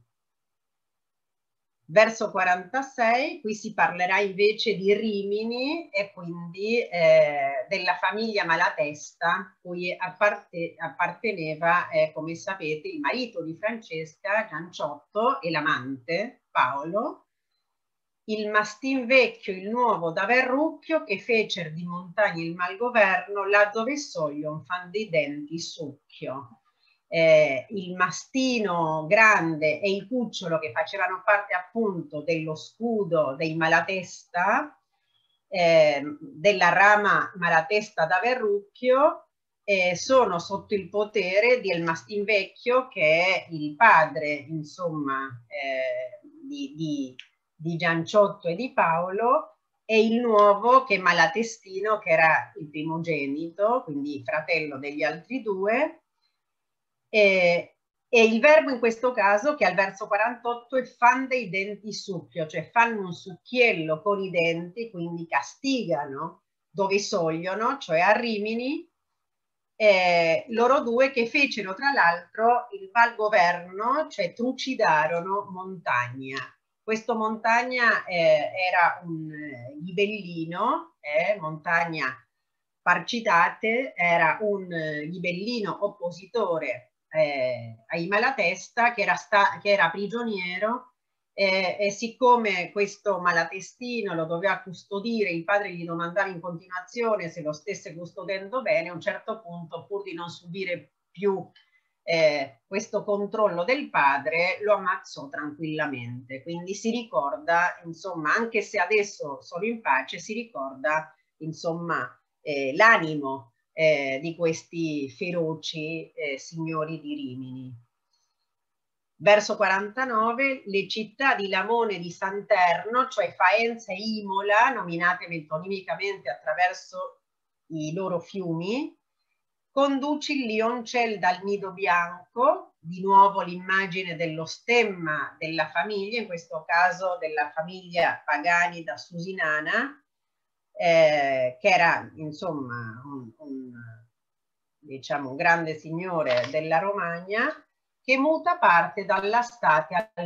Verso quarantasei, qui si parlerà invece di Rimini e quindi eh, della famiglia Malatesta, cui apparte apparteneva, eh, come sapete, il marito di Francesca, Gianciotto, e l'amante, Paolo, il mastin vecchio, il nuovo da Verrucchio, che fecer di montagne il malgoverno, là dove soglion fan dei denti succhio. Eh, il mastino grande e il cucciolo, che facevano parte appunto dello scudo dei Malatesta, eh, della rama Malatesta da Verrucchio, eh, sono sotto il potere del mastin vecchio, che è il padre, insomma, eh, di, di di Gianciotto e di Paolo, e il nuovo, che è Malatestino, che era il primogenito, quindi fratello degli altri due, e, e il verbo in questo caso, che al verso quarantotto, è fan dei denti succhio, cioè fanno un succhiello con i denti, quindi castigano dove sogliono, cioè a Rimini, eh, loro due, che fecero tra l'altro il malgoverno, cioè trucidarono Montagna. Questo Montagna eh, era un ghibellino, eh, Montagna Parcitate era un ghibellino oppositore eh, ai Malatesta che era, sta che era prigioniero eh, e siccome questo malatestino lo doveva custodire, il padre gli domandava in continuazione se lo stesse custodendo bene, a un certo punto, pur di non subire più eh, questo controllo del padre, lo ammazzò tranquillamente. Quindi si ricorda, insomma, anche se adesso sono in pace, si ricorda, insomma, eh, l'animo eh, di questi feroci eh, signori di Rimini. Verso quarantanove le città di Lamone e di Santerno, cioè Faenza e Imola, nominate metonimicamente attraverso i loro fiumi, conduci il lioncel dal nido bianco, di nuovo l'immagine dello stemma della famiglia, in questo caso della famiglia Pagani da Susinana, eh, che era insomma un, un, diciamo, un grande signore della Romagna, che muta parte dalla state al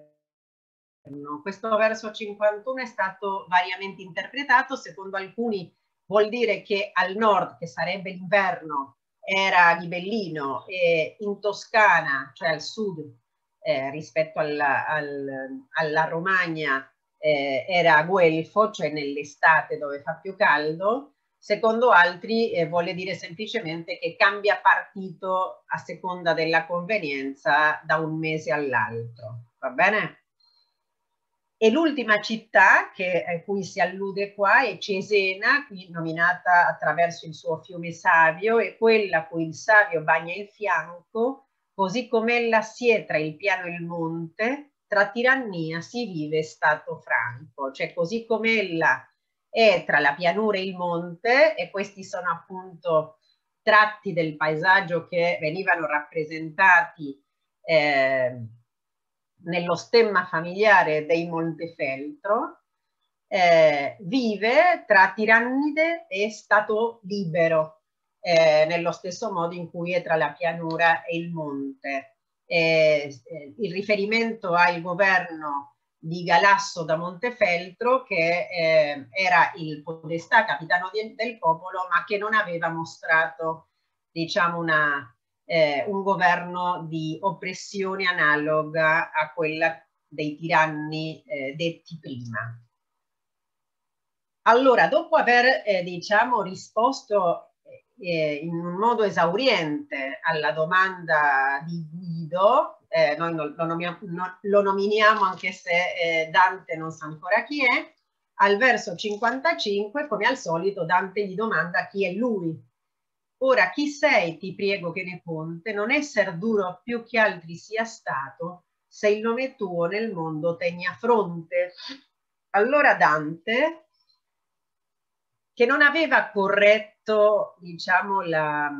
verno. Questo verso cinquantuno è stato variamente interpretato, secondo alcuni vuol dire che al nord, che sarebbe l'inverno, era ghibellino, e in Toscana, cioè al sud, eh, rispetto alla, al, alla Romagna, eh, era guelfo, cioè nell'estate dove fa più caldo. Secondo altri eh, vuole dire semplicemente che cambia partito a seconda della convenienza da un mese all'altro, va bene? E l'ultima città che, a cui si allude qua è Cesena, qui nominata attraverso il suo fiume Savio, e quella a cui il Savio bagna il fianco, così come ella si è tra il piano e il monte, tra tirannia si vive stato franco, cioè così come ella è tra la pianura e il monte, e questi sono appunto tratti del paesaggio che venivano rappresentati eh, nello stemma familiare dei Montefeltro, eh, vive tra tirannide e stato libero, eh, nello stesso modo in cui è tra la pianura e il monte. Eh, il riferimento al governo di Galasso da Montefeltro, che eh, era il podestà capitano di, del popolo, ma che non aveva mostrato, diciamo, una, eh, un governo di oppressione analoga a quella dei tiranni eh, detti prima. Allora, dopo aver, eh, diciamo, risposto eh, in un modo esauriente alla domanda di Guido, eh, noi lo, lo, nomiamo, no, lo nominiamo anche se eh, Dante non sa ancora chi è, al verso cinquantacinque, come al solito, Dante gli domanda chi è lui. Ora, chi sei, ti prego che ne ponte, non esser duro più che altri sia stato, se il nome tuo nel mondo tegni a fronte. Allora Dante, che non aveva corretto, diciamo, la,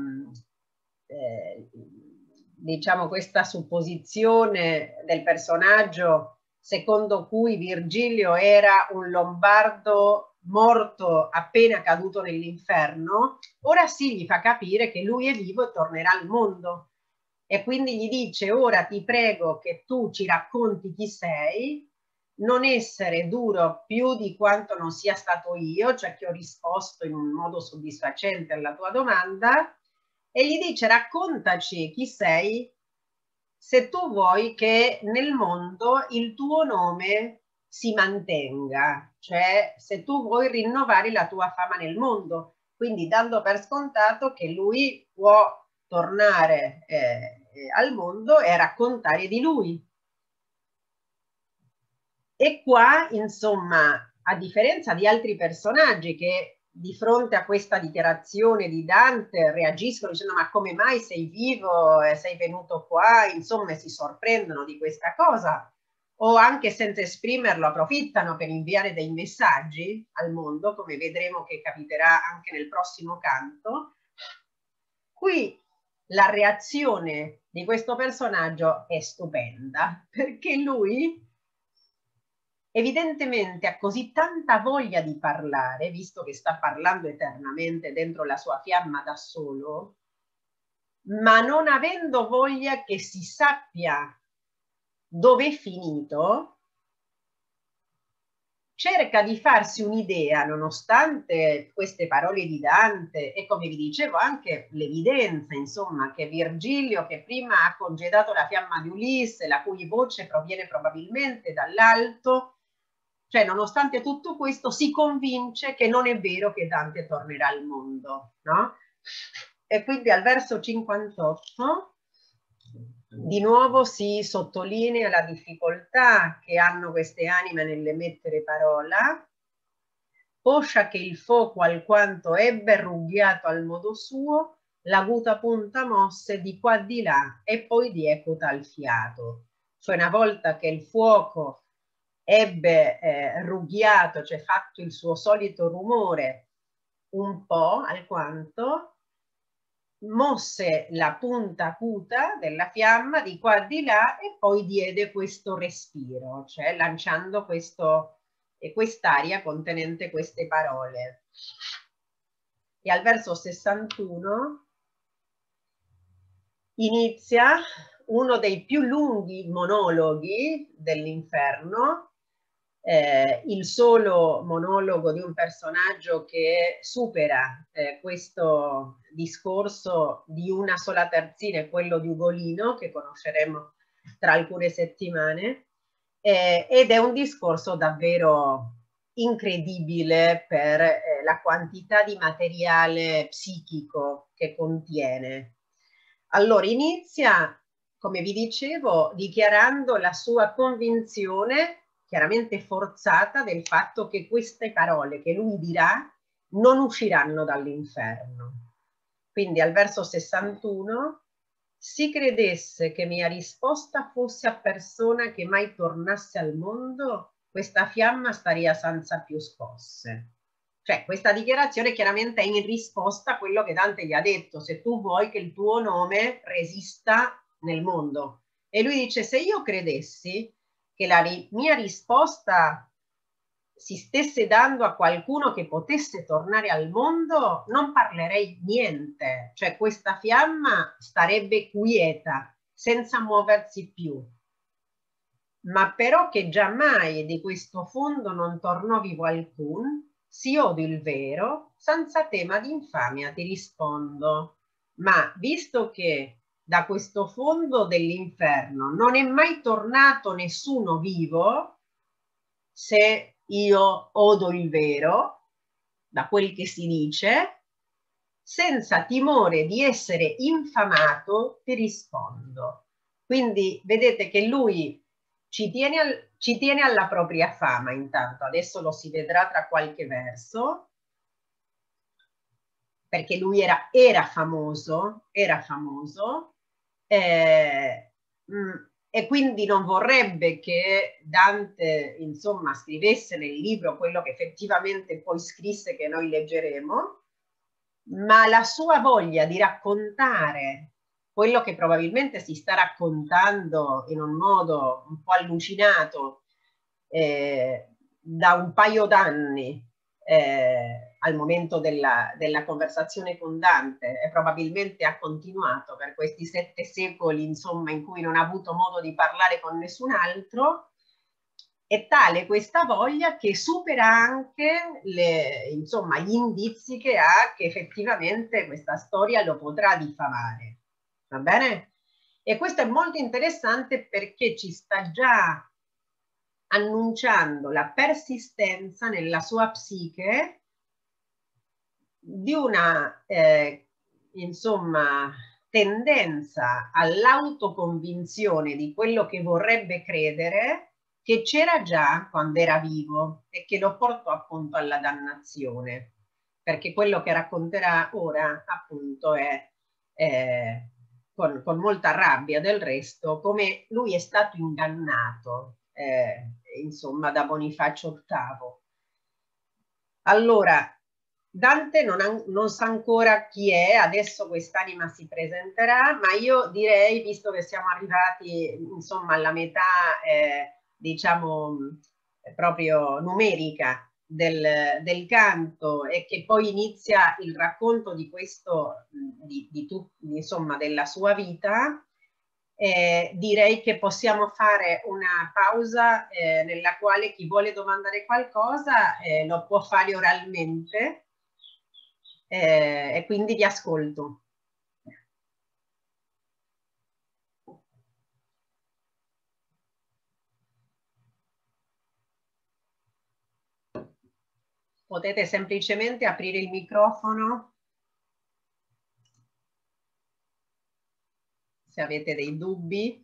eh, diciamo, questa supposizione del personaggio secondo cui Virgilio era un lombardo morto appena caduto nell'inferno, ora sì gli fa capire che lui è vivo e tornerà al mondo. E quindi gli dice: ora ti prego che tu ci racconti chi sei, non essere duro più di quanto non sia stato io, cioè che ho risposto in un modo soddisfacente alla tua domanda, e gli dice: raccontaci chi sei, se tu vuoi che nel mondo il tuo nome si mantenga, cioè se tu vuoi rinnovare la tua fama nel mondo, quindi dando per scontato che lui può tornare eh, al mondo e raccontare di lui. E qua, insomma, a differenza di altri personaggi che di fronte a questa dichiarazione di Dante reagiscono dicendo: ma come mai sei vivo, sei venuto qua, insomma, si sorprendono di questa cosa, o anche senza esprimerlo approfittano per inviare dei messaggi al mondo, come vedremo che capiterà anche nel prossimo canto. Qui la reazione di questo personaggio è stupenda, perché lui evidentemente ha così tanta voglia di parlare, visto che sta parlando eternamente dentro la sua fiamma da solo, ma non avendo voglia che si sappia dove è finito, cerca di farsi un'idea, nonostante queste parole di Dante e, come vi dicevo, anche l'evidenza, insomma, che Virgilio, che prima ha congedato la fiamma di Ulisse, la cui voce proviene probabilmente dall'alto, cioè nonostante tutto questo si convince che non è vero che Dante tornerà al mondo, no? E quindi al verso cinquantotto di nuovo si sottolinea la difficoltà che hanno queste anime nell'emettere parola, poscia che il fuoco alquanto ebbe ruggiato al modo suo, l'aguta punta mosse di qua di là e poi di eco tal fiato. Cioè una volta che il fuoco ebbe eh, ruggiato, cioè fatto il suo solito rumore un po' alquanto, mosse la punta acuta della fiamma di qua e di là e poi diede questo respiro, cioè lanciando questo, eh, quest'aria contenente queste parole. E al verso sessantuno inizia uno dei più lunghi monologhi dell'inferno, eh, il solo monologo di un personaggio che supera eh, questo discorso di una sola terzina, è quello di Ugolino, che conosceremo tra alcune settimane, eh, ed è un discorso davvero incredibile per eh, la quantità di materiale psichico che contiene. Allora inizia, come vi dicevo, dichiarando la sua convinzione, chiaramente forzata, del fatto che queste parole che lui dirà non usciranno dall'inferno. Quindi al verso sessantuno, si credesse che mia risposta fosse a persona che mai tornasse al mondo, questa fiamma staria senza più scosse. Cioè questa dichiarazione chiaramente è in risposta a quello che Dante gli ha detto: se tu vuoi che il tuo nome resista nel mondo. E lui dice: se io credessi che la ri- mia risposta si stesse dando a qualcuno che potesse tornare al mondo, non parlerei niente, cioè questa fiamma starebbe quieta, senza muoversi più. Ma però che giammai di questo fondo non tornò vivo alcun, sì odo il vero, senza tema di infamia ti rispondo. Ma visto che da questo fondo dell'inferno non è mai tornato nessuno vivo, se io odo il vero, da quel che si dice, senza timore di essere infamato, ti rispondo. Quindi vedete che lui ci tiene, al, ci tiene alla propria fama, intanto, adesso lo si vedrà tra qualche verso, perché lui era, era famoso, era famoso, eh, mh, e quindi non vorrebbe che Dante, insomma, scrivesse nel libro quello che effettivamente poi scrisse, che noi leggeremo, ma la sua voglia di raccontare quello che probabilmente si sta raccontando in un modo un po' allucinato eh, da un paio d'anni eh, al momento della, della conversazione con Dante, e probabilmente ha continuato per questi sette secoli, insomma, in cui non ha avuto modo di parlare con nessun altro. È tale questa voglia che supera anche le, insomma, gli indizi che ha che effettivamente questa storia lo potrà diffamare. Va bene? E questo è molto interessante perché ci sta già annunciando la persistenza nella sua psiche di una, eh, insomma, tendenza all'autoconvinzione di quello che vorrebbe credere, che c'era già quando era vivo e che lo portò appunto alla dannazione, perché quello che racconterà ora appunto è eh, con, con molta rabbia del resto come lui è stato ingannato eh, insomma da Bonifacio ottavo. Allora Dante non, ha, non sa ancora chi è, adesso quest'anima si presenterà, ma io direi, visto che siamo arrivati insomma alla metà eh, diciamo proprio numerica del, del canto, e che poi inizia il racconto di questo, di, di, di, insomma, della sua vita, Eh, direi che possiamo fare una pausa eh, nella quale chi vuole domandare qualcosa eh, lo può fare oralmente eh, e quindi vi ascolto. Potete semplicemente aprire il microfono se avete dei dubbi.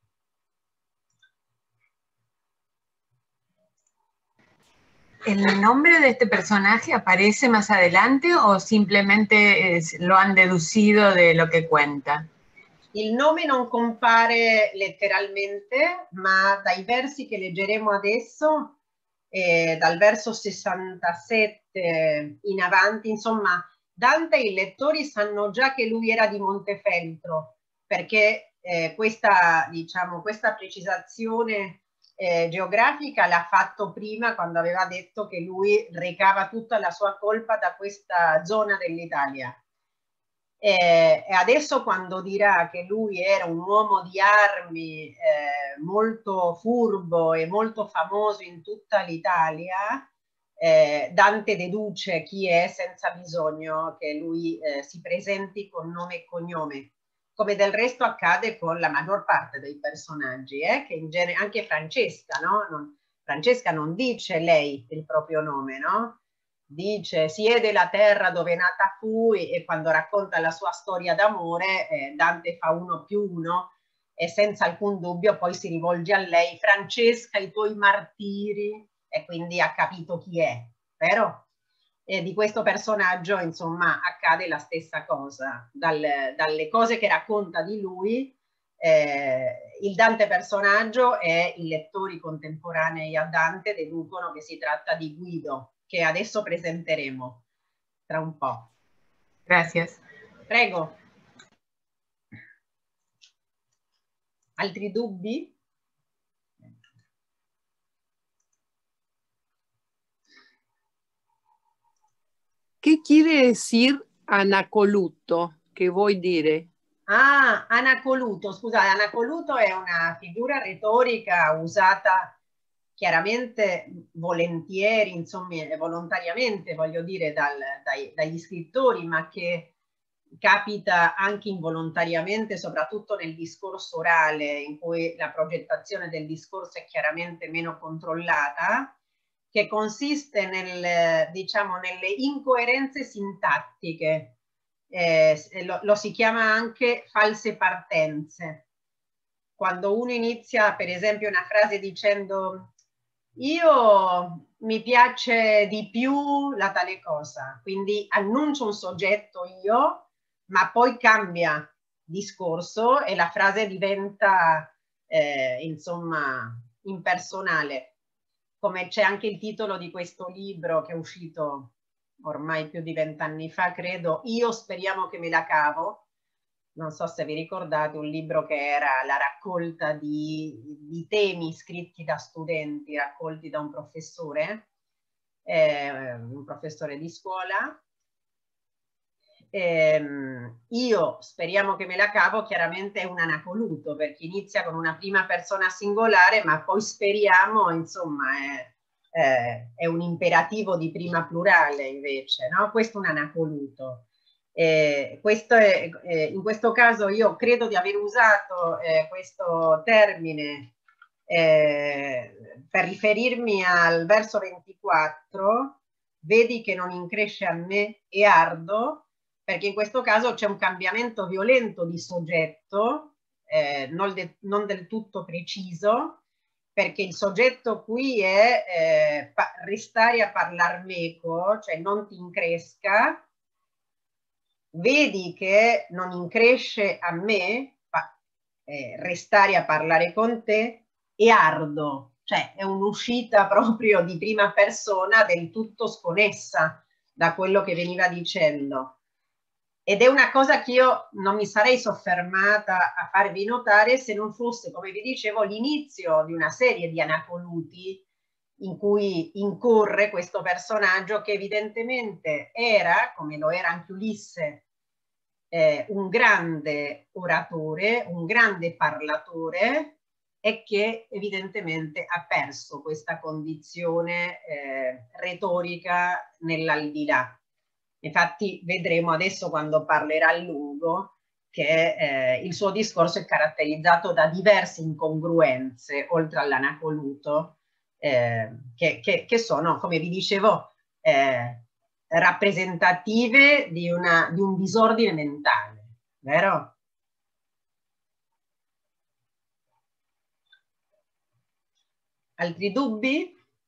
¿El nombre de este personaje aparece más adelante o simplemente es, lo han deducido de lo que cuenta? Il nome non compare letteralmente, ma dai versi che leggeremo adesso, eh, dal verso sessantasette in avanti, insomma, Dante e i lettori sanno già che lui era di Montefeltro, perché eh, questa, diciamo, questa precisazione eh, geografica l'ha fatto prima, quando aveva detto che lui recava tutta la sua colpa da questa zona dell'Italia. E adesso quando dirà che lui era un uomo di armi eh, molto furbo e molto famoso in tutta l'Italia, eh, Dante deduce chi è senza bisogno che lui eh, si presenti con nome e cognome, come del resto accade con la maggior parte dei personaggi, eh, che in genere, anche Francesca, no? Non, Francesca non dice lei il proprio nome, no? Dice siede la terra dove nata fui, e quando racconta la sua storia d'amore eh, Dante fa uno più uno e senza alcun dubbio poi si rivolge a lei: Francesca, i tuoi martiri, e quindi ha capito chi è, vero? E di questo personaggio insomma accade la stessa cosa, Dal, dalle cose che racconta di lui eh, il Dante personaggio e i lettori contemporanei a Dante deducono che si tratta di Guido, che adesso presenteremo tra un po'. Gracias. Prego. Altri dubbi? ¿Qué quiere decir Anacoluto? ¿Qué vuol dire? Ah, Anacoluto, scusate, Anacoluto è una figura retorica usata chiaramente volentieri, insomma, volontariamente, voglio dire, dal, dai, dagli scrittori, ma che capita anche involontariamente, soprattutto nel discorso orale, in cui la progettazione del discorso è chiaramente meno controllata, che consiste nel, diciamo, nelle incoerenze sintattiche. Eh, lo, lo si chiama anche false partenze. Quando uno inizia, per esempio, una frase dicendo io mi piace di più la tale cosa, quindi annuncio un soggetto io, ma poi cambia discorso e la frase diventa eh, insomma impersonale, come c'è anche il titolo di questo libro che è uscito ormai più di vent'anni fa, credo, Io speriamo che me la cavo. Non so se vi ricordate, un libro che era la raccolta di, di temi scritti da studenti, raccolti da un professore, eh, un professore di scuola. Eh, io speriamo che me la cavo, chiaramente è un anacoluto, perché inizia con una prima persona singolare, ma poi speriamo, insomma, è, eh, è un imperativo di prima plurale invece, no? Questo è un anacoluto. Eh, questo è, eh, in questo caso io credo di aver usato eh, questo termine eh, per riferirmi al verso ventiquattro, vedi che non incresce a me e ardo, perché in questo caso c'è un cambiamento violento di soggetto, eh, non, de, non del tutto preciso, perché il soggetto qui è eh, restare a parlar meco, cioè non ti incresca, vedi che non incresce a me, eh, restare a parlare con te, e ardo, cioè è un'uscita proprio di prima persona del tutto sconnessa da quello che veniva dicendo. Ed è una cosa che io non mi sarei soffermata a farvi notare se non fosse, come vi dicevo, l'inizio di una serie di anacoluti in cui incorre questo personaggio che evidentemente era, come lo era anche Ulisse, eh, un grande oratore, un grande parlatore, e che evidentemente ha perso questa condizione eh, retorica nell'aldilà. Infatti vedremo adesso, quando parlerà a lungo, che eh, il suo discorso è caratterizzato da diverse incongruenze, oltre all'anacoluto, eh, che, che, che sono, come vi dicevo, eh, rappresentative di, una, di un disordine mentale, vero? Altri dubbi?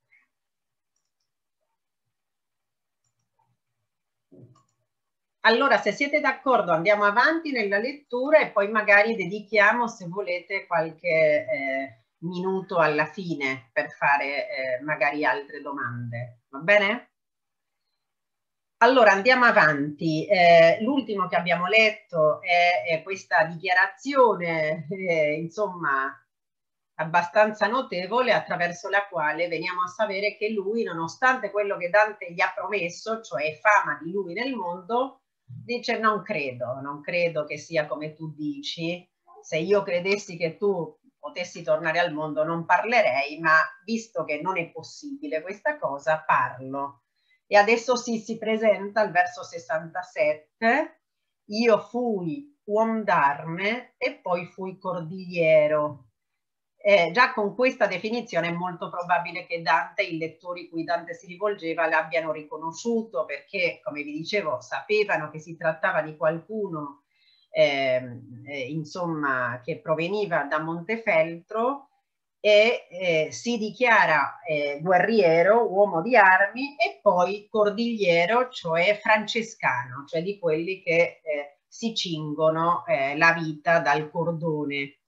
Allora, se siete d'accordo, andiamo avanti nella lettura e poi magari dedichiamo, se volete, qualche eh, minuto alla fine per fare eh, magari altre domande. Va bene? Allora, andiamo avanti. Eh, l'ultimo che abbiamo letto è, è questa dichiarazione, eh, insomma, abbastanza notevole, attraverso la quale veniamo a sapere che lui, nonostante quello che Dante gli ha promesso, cioè fama di lui nel mondo, dice: non credo, non credo che sia come tu dici. Se io credessi che tu potessi tornare al mondo non parlerei, ma visto che non è possibile questa cosa, parlo. E adesso sì, si presenta al verso sessantasette: io fui uom d'arme e poi fui cordigliero. Eh, già con questa definizione è molto probabile che Dante, i lettori cui Dante si rivolgeva, l'abbiano riconosciuto, perché, come vi dicevo, sapevano che si trattava di qualcuno eh, eh, insomma, che proveniva da Montefeltro, e eh, si dichiara eh, guerriero, uomo di armi, e poi cordigliero, cioè francescano, cioè di quelli che eh, si cingono eh, la vita dal cordone.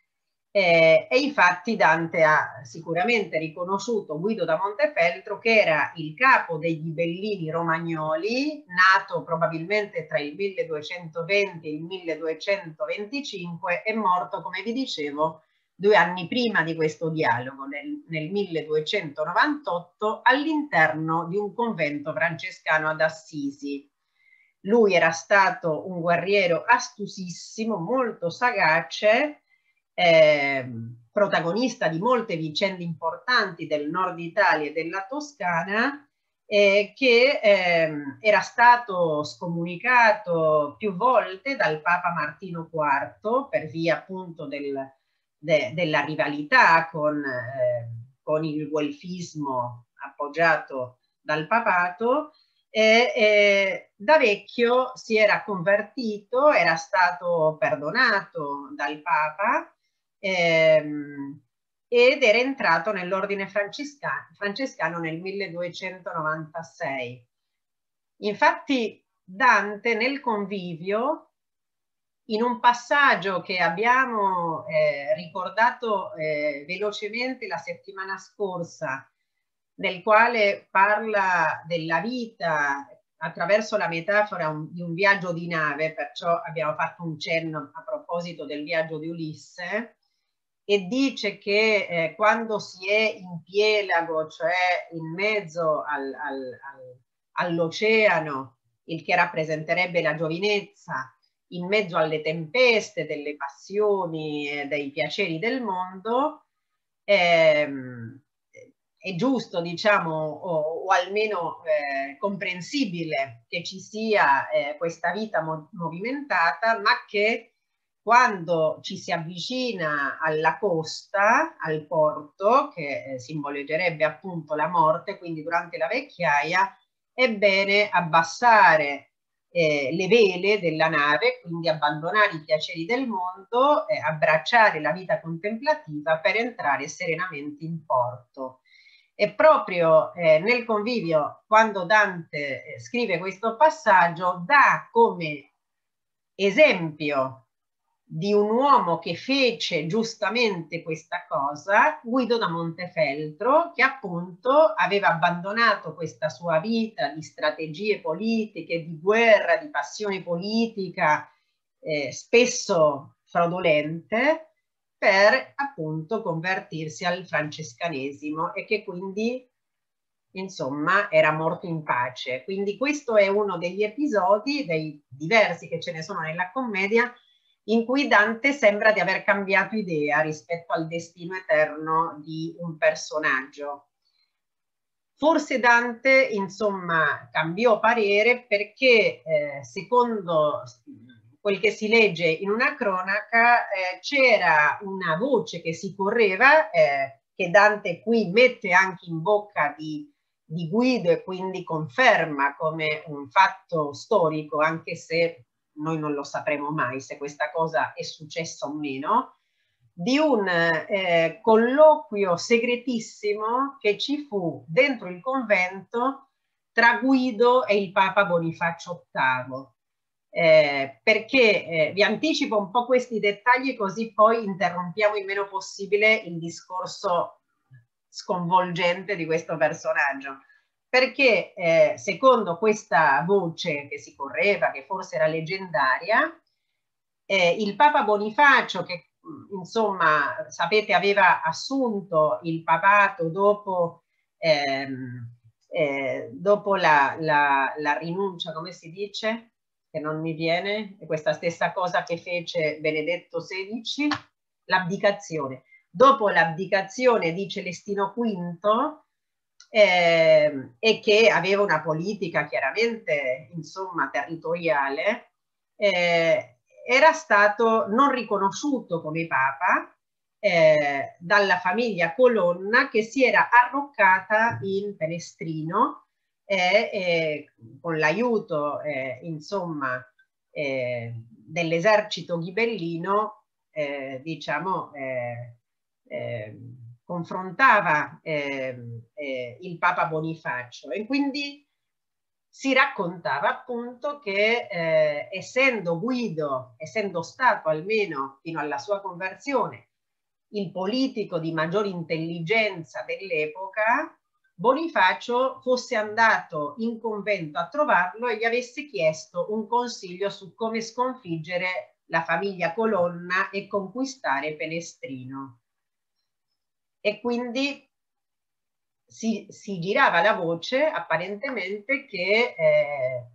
Eh, e infatti Dante ha sicuramente riconosciuto Guido da Montefeltro, che era il capo dei ghibellini romagnoli, nato probabilmente tra il milleduecentoventi e il milleduecentoventicinque e morto, come vi dicevo, due anni prima di questo dialogo, nel, nel milleduecentonovantotto, all'interno di un convento francescano ad Assisi. Lui era stato un guerriero astusissimo, molto sagace, Eh, protagonista di molte vicende importanti del nord Italia e della Toscana, eh, che eh, era stato scomunicato più volte dal Papa Martino quarto per via appunto del, de, della rivalità con, eh, con il guelfismo appoggiato dal papato. E, e da vecchio si era convertito, era stato perdonato dal Papa, ehm, ed era entrato nell'ordine francescano, francescano nel milleduecentonovantasei. Infatti Dante nel Convivio, in un passaggio che abbiamo eh, ricordato eh, velocemente la settimana scorsa, nel quale parla della vita attraverso la metafora un, di un viaggio di nave, perciò abbiamo fatto un cenno a proposito del viaggio di Ulisse, e dice che eh, quando si è in pielago, cioè in mezzo al, al, al, all'oceano, il che rappresenterebbe la giovinezza, in mezzo alle tempeste delle passioni e dei piaceri del mondo, ehm, è giusto, diciamo, o, o almeno eh, comprensibile che ci sia eh, questa vita mo movimentata, ma che quando ci si avvicina alla costa, al porto, che eh, simboleggerebbe appunto la morte, quindi durante la vecchiaia, è bene abbassare eh, le vele della nave, quindi abbandonare i piaceri del mondo, eh, abbracciare la vita contemplativa per entrare serenamente in porto. E proprio eh, nel Convivio, quando Dante eh, scrive questo passaggio, dà come esempio di un uomo che fece giustamente questa cosa Guido da Montefeltro, che appunto aveva abbandonato questa sua vita di strategie politiche, di guerra, di passione politica, eh, spesso fraudolente, per appunto convertirsi al francescanesimo, e che quindi insomma, era morto in pace. Quindi questo è uno degli episodi, dei diversi che ce ne sono nella commedia, in cui Dante sembra di aver cambiato idea rispetto al destino eterno di un personaggio. Forse Dante, insomma, cambiò parere perché, eh, secondo quel che si legge in una cronaca, eh, c'era una voce che si correva, eh, che Dante qui mette anche in bocca di, di Guido e quindi conferma come un fatto storico, anche se noi non lo sapremo mai se questa cosa è successa o meno, di un eh, colloquio segretissimo che ci fu dentro il convento tra Guido e il Papa Bonifacio ottavo. Eh, perché eh, vi anticipo un po' questi dettagli così poi interrompiamo il meno possibile il discorso sconvolgente di questo personaggio. Perché eh, secondo questa voce che si correva, che forse era leggendaria, eh, il Papa Bonifacio, che insomma sapete aveva assunto il papato dopo, ehm, eh, dopo la, la, la rinuncia, come si dice? Che non mi viene, è questa stessa cosa che fece Benedetto sedicesimo, l'abdicazione. Dopo l'abdicazione di Celestino quinto, eh, e che aveva una politica chiaramente, insomma, territoriale, eh, era stato non riconosciuto come papa eh, dalla famiglia Colonna, che si era arroccata in Pelestrino eh, eh, con l'aiuto eh, insomma eh, dell'esercito ghibellino, eh, diciamo eh, eh, confrontava eh, eh, il Papa Bonifacio, e quindi si raccontava appunto che eh, essendo Guido, essendo stato almeno fino alla sua conversione il politico di maggiore intelligenza dell'epoca, Bonifacio fosse andato in convento a trovarlo e gli avesse chiesto un consiglio su come sconfiggere la famiglia Colonna e conquistare Pelestrino. E quindi si, si girava la voce apparentemente che eh,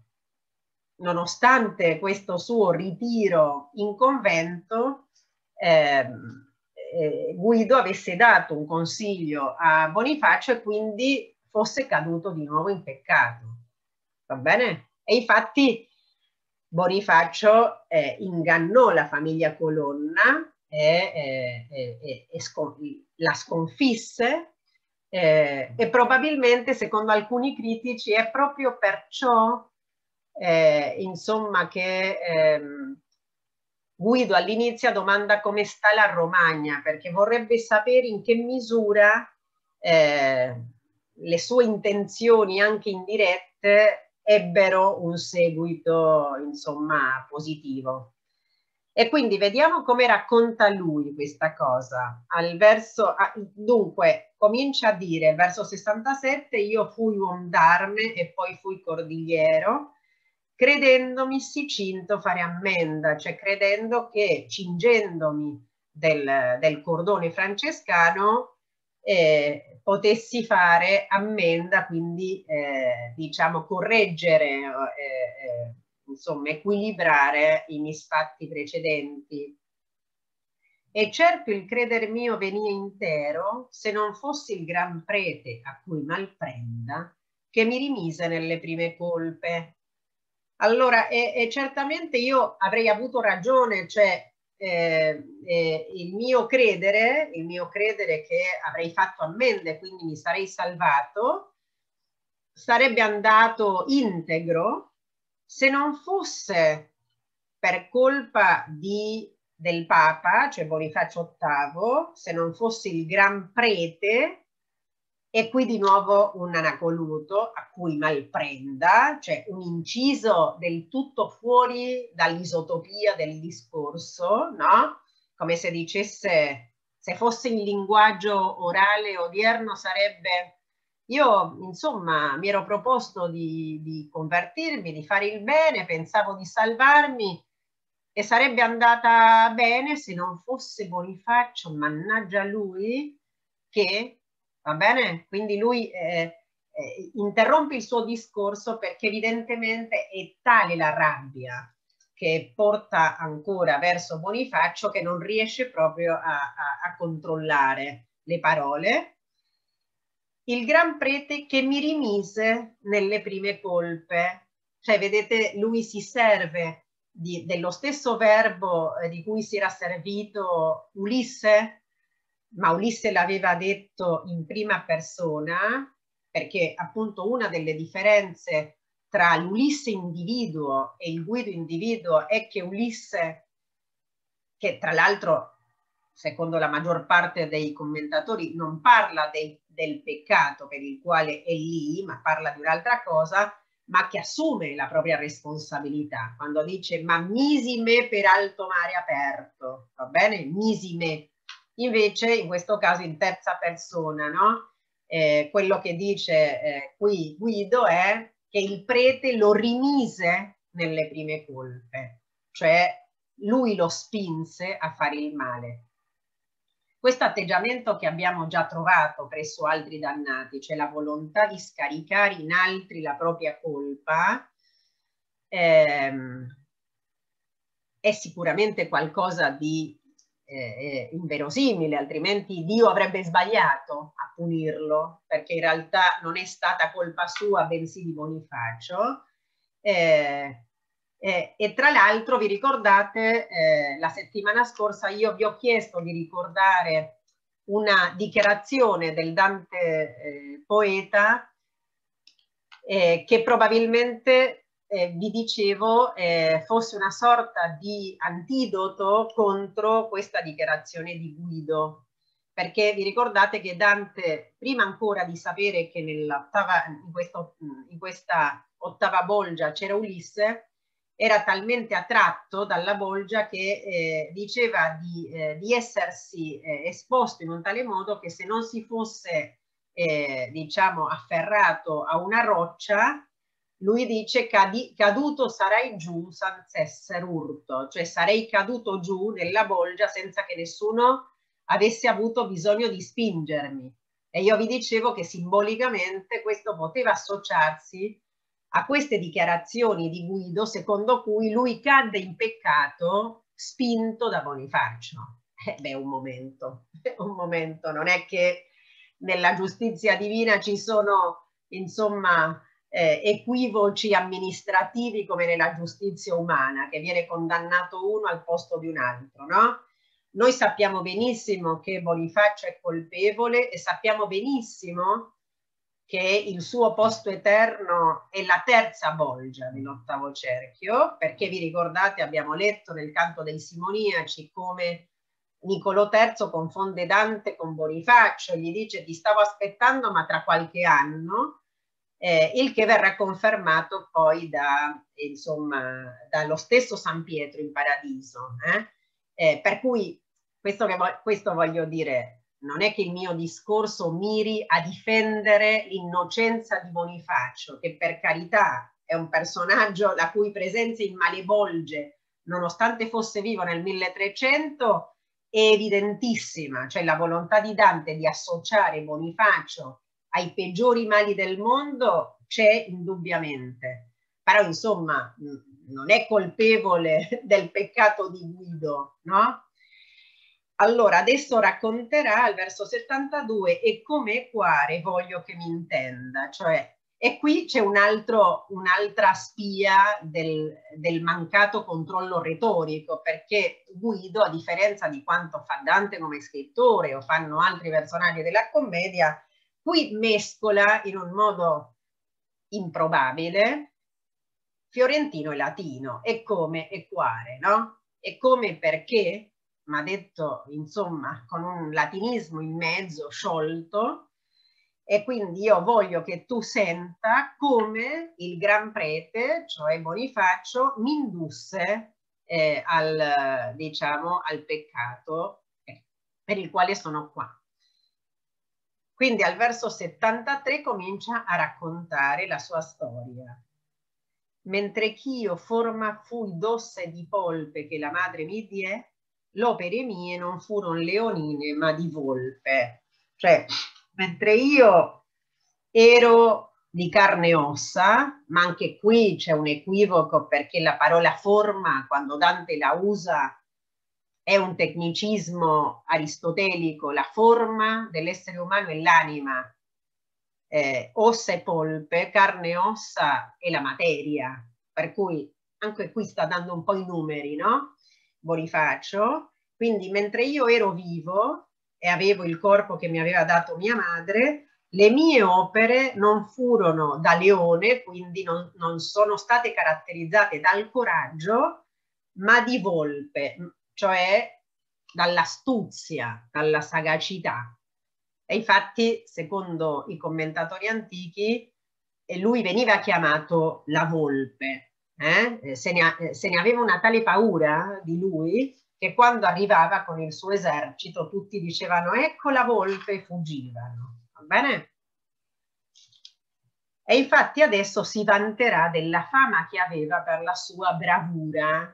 nonostante questo suo ritiro in convento, eh, eh, Guido avesse dato un consiglio a Bonifacio e quindi fosse caduto di nuovo in peccato. Va bene? E infatti Bonifacio eh, ingannò la famiglia Colonna e, e, e, e scon la sconfisse eh, e probabilmente, secondo alcuni critici, è proprio perciò eh, insomma che ehm, Guido all'inizio domanda come sta la Romagna, perché vorrebbe sapere in che misura eh, le sue intenzioni anche indirette ebbero un seguito insomma positivo. E quindi vediamo come racconta lui questa cosa. Al verso, ah, dunque, comincia a dire, verso sessantasette, io fui uom d'arme e poi fui cordigliero, credendomi sì cinto fare ammenda, cioè credendo che cingendomi del, del cordone francescano eh, potessi fare ammenda, quindi eh, diciamo correggere, eh, eh, insomma equilibrare i misfatti precedenti. E certo il creder mio venia intero, se non fossi il gran prete a cui malprenda, che mi rimise nelle prime colpe. Allora, e, e certamente io avrei avuto ragione, cioè eh, eh, il mio credere, il mio credere che avrei fatto ammende, quindi mi sarei salvato, sarebbe andato integro se non fosse per colpa di, del Papa, cioè Bonifacio ottavo, se non fosse il gran prete. E qui di nuovo un anacoluto a cui malprenda, cioè un inciso del tutto fuori dall'isotopia del discorso, no? Come se dicesse, se fosse in linguaggio orale odierno sarebbe, io insomma mi ero proposto di, di convertirmi, di fare il bene, pensavo di salvarmi e sarebbe andata bene se non fosse Bonifacio, mannaggia lui, che... Va bene? Quindi lui eh, eh, interrompe il suo discorso perché evidentemente è tale la rabbia che porta ancora verso Bonifacio che non riesce proprio a, a, a controllare le parole. Il gran prete che mi rimise nelle prime colpe, cioè vedete lui si serve di, dello stesso verbo eh, di cui si era servito Ulisse, ma Ulisse l'aveva detto in prima persona, perché appunto una delle differenze tra l'Ulisse individuo e il Guido individuo è che Ulisse, che tra l'altro secondo la maggior parte dei commentatori non parla del, del peccato per il quale è lì, ma parla di un'altra cosa, ma che assume la propria responsabilità. Quando dice ma misi me per alto mare aperto, va bene? Misi me. Invece in questo caso in terza persona, no? Eh, quello che dice eh, qui Guido è che il prete lo rimise nelle prime colpe, cioè lui lo spinse a fare il male. Questo atteggiamento che abbiamo già trovato presso altri dannati, cioè la volontà di scaricare in altri la propria colpa, ehm, è sicuramente qualcosa di eh, inverosimile, altrimenti Dio avrebbe sbagliato a punirlo, perché in realtà non è stata colpa sua, bensì di Bonifacio. Eh, Eh, e tra l'altro vi ricordate eh, la settimana scorsa io vi ho chiesto di ricordare una dichiarazione del Dante eh, poeta eh, che probabilmente eh, vi dicevo eh, fosse una sorta di antidoto contro questa dichiarazione di Guido, perché vi ricordate che Dante, prima ancora di sapere che nell'ottava, in, questo, in questa ottava bolgia c'era Ulisse, era talmente attratto dalla bolgia che eh, diceva di, eh, di essersi eh, esposto in un tale modo che se non si fosse eh, diciamo afferrato a una roccia, lui dice cadi, caduto sarai giù senza essere urto, cioè sarei caduto giù nella bolgia senza che nessuno avesse avuto bisogno di spingermi. E io vi dicevo che simbolicamente questo poteva associarsi a queste dichiarazioni di Guido secondo cui lui cadde in peccato spinto da Bonifacio. Eh beh, un momento, un momento, non è che nella giustizia divina ci sono, insomma, eh, equivoci amministrativi come nella giustizia umana, che viene condannato uno al posto di un altro, no? Noi sappiamo benissimo che Bonifacio è colpevole e sappiamo benissimo che il suo posto eterno è la terza bolgia dell'ottavo cerchio, perché vi ricordate, abbiamo letto nel canto dei Simoniaci come Niccolò terzo confonde Dante con Bonifacio, gli dice ti stavo aspettando ma tra qualche anno, eh, il che verrà confermato poi da, insomma, dallo stesso San Pietro in paradiso. Eh? Eh, per cui questo, che vo questo voglio dire, non è che il mio discorso miri a difendere l'innocenza di Bonifacio, che per carità è un personaggio la cui presenza in Malebolge, nonostante fosse vivo nel milletrecento, è evidentissima, cioè la volontà di Dante di associare Bonifacio ai peggiori mali del mondo c'è indubbiamente, però insomma non è colpevole del peccato di Guido, no? Allora, adesso racconterà al verso settantadue e come quare voglio che mi intenda, cioè, e qui c'è un altro, un'altra spia del, del mancato controllo retorico, perché Guido, a differenza di quanto fa Dante come scrittore o fanno altri personaggi della commedia, qui mescola in un modo improbabile fiorentino e latino, e come e quare, no? E come perché, ma detto insomma con un latinismo in mezzo sciolto, e quindi io voglio che tu senta come il gran prete, cioè Bonifacio, mi indusse eh, al, diciamo, al peccato eh, per il quale sono qua. Quindi al verso settantatré comincia a raccontare la sua storia. Mentre ch'io forma fui d'ossa di polpe che la madre mi die, l'opere mie non furono leonine ma di volpe. Cioè, mentre io ero di carne e ossa, ma anche qui c'è un equivoco perché la parola forma, quando Dante la usa, è un tecnicismo aristotelico. La forma dell'essere umano è l'anima, eh, ossa e polpe, carne e ossa è la materia, per cui anche qui sta dando un po' i numeri, no? Bonifacio. Quindi mentre io ero vivo e avevo il corpo che mi aveva dato mia madre, le mie opere non furono da leone, quindi non, non sono state caratterizzate dal coraggio, ma di volpe, cioè dall'astuzia, dalla sagacità. E infatti, secondo i commentatori antichi, lui veniva chiamato la volpe. Eh? Se, ne, se ne aveva una tale paura di lui che quando arrivava con il suo esercito tutti dicevano ecco la volpe e fuggivano. Va bene? E infatti adesso si vanterà della fama che aveva per la sua bravura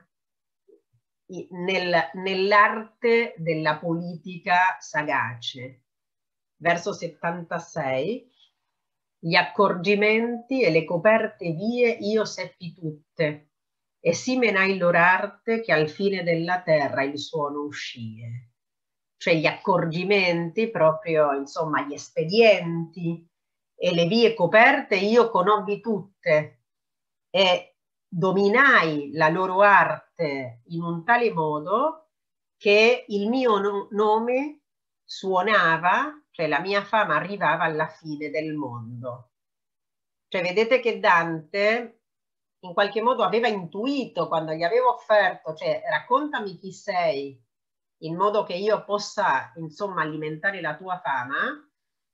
nel, nell'arte della politica sagace. Verso settantasei, gli accorgimenti e le coperte vie io seppi tutte, e si menai lor arte che al fine della terra il suono uscie. Cioè gli accorgimenti, proprio insomma gli espedienti e le vie coperte io conobbi tutte e dominai la loro arte in un tale modo che il mio no- nome suonava, cioè la mia fama arrivava alla fine del mondo. Cioè vedete che Dante in qualche modo aveva intuito quando gli avevo offerto, cioè raccontami chi sei in modo che io possa insomma alimentare la tua fama,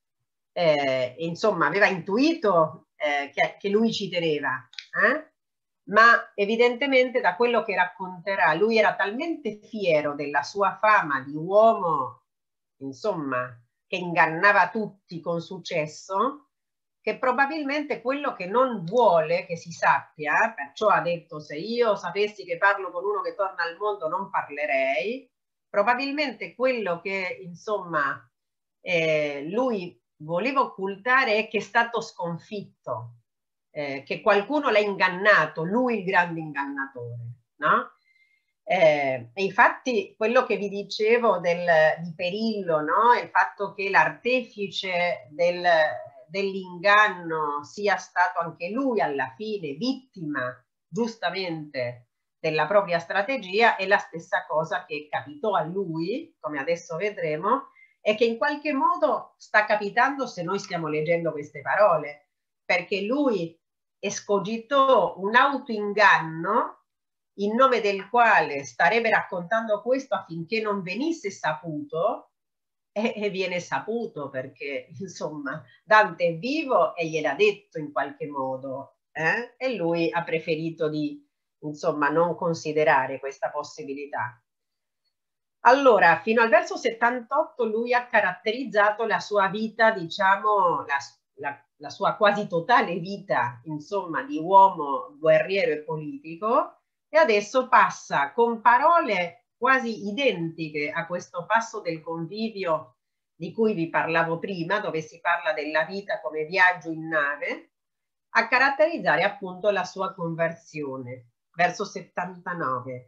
eh, insomma aveva intuito eh, che, che lui ci teneva, eh? Ma evidentemente da quello che racconterà lui era talmente fiero della sua fama di uomo, insomma, che ingannava tutti con successo, che probabilmente quello che non vuole che si sappia, perciò ha detto se io sapessi che parlo con uno che torna al mondo non parlerei, probabilmente quello che insomma eh, lui voleva occultare è che è stato sconfitto, eh, che qualcuno l'ha ingannato, lui il grande ingannatore, no? Eh, e infatti quello che vi dicevo del, di Perillo, no? Il fatto che l'artefice del, dell'inganno sia stato anche lui alla fine vittima giustamente della propria strategia è la stessa cosa che capitò a lui, come adesso vedremo, e che in qualche modo sta capitando se noi stiamo leggendo queste parole, perché lui escogitò un autoinganno in nome del quale starebbe raccontando questo affinché non venisse saputo, e, e viene saputo perché insomma Dante è vivo e gliel'ha detto in qualche modo, eh? E lui ha preferito di insomma non considerare questa possibilità. Allora, fino al verso settantotto lui ha caratterizzato la sua vita, diciamo, la, la, la sua quasi totale vita, insomma, di uomo guerriero e politico, e adesso passa con parole quasi identiche a questo passo del convivio di cui vi parlavo prima, dove si parla della vita come viaggio in nave, a caratterizzare appunto la sua conversione. Verso settantanove.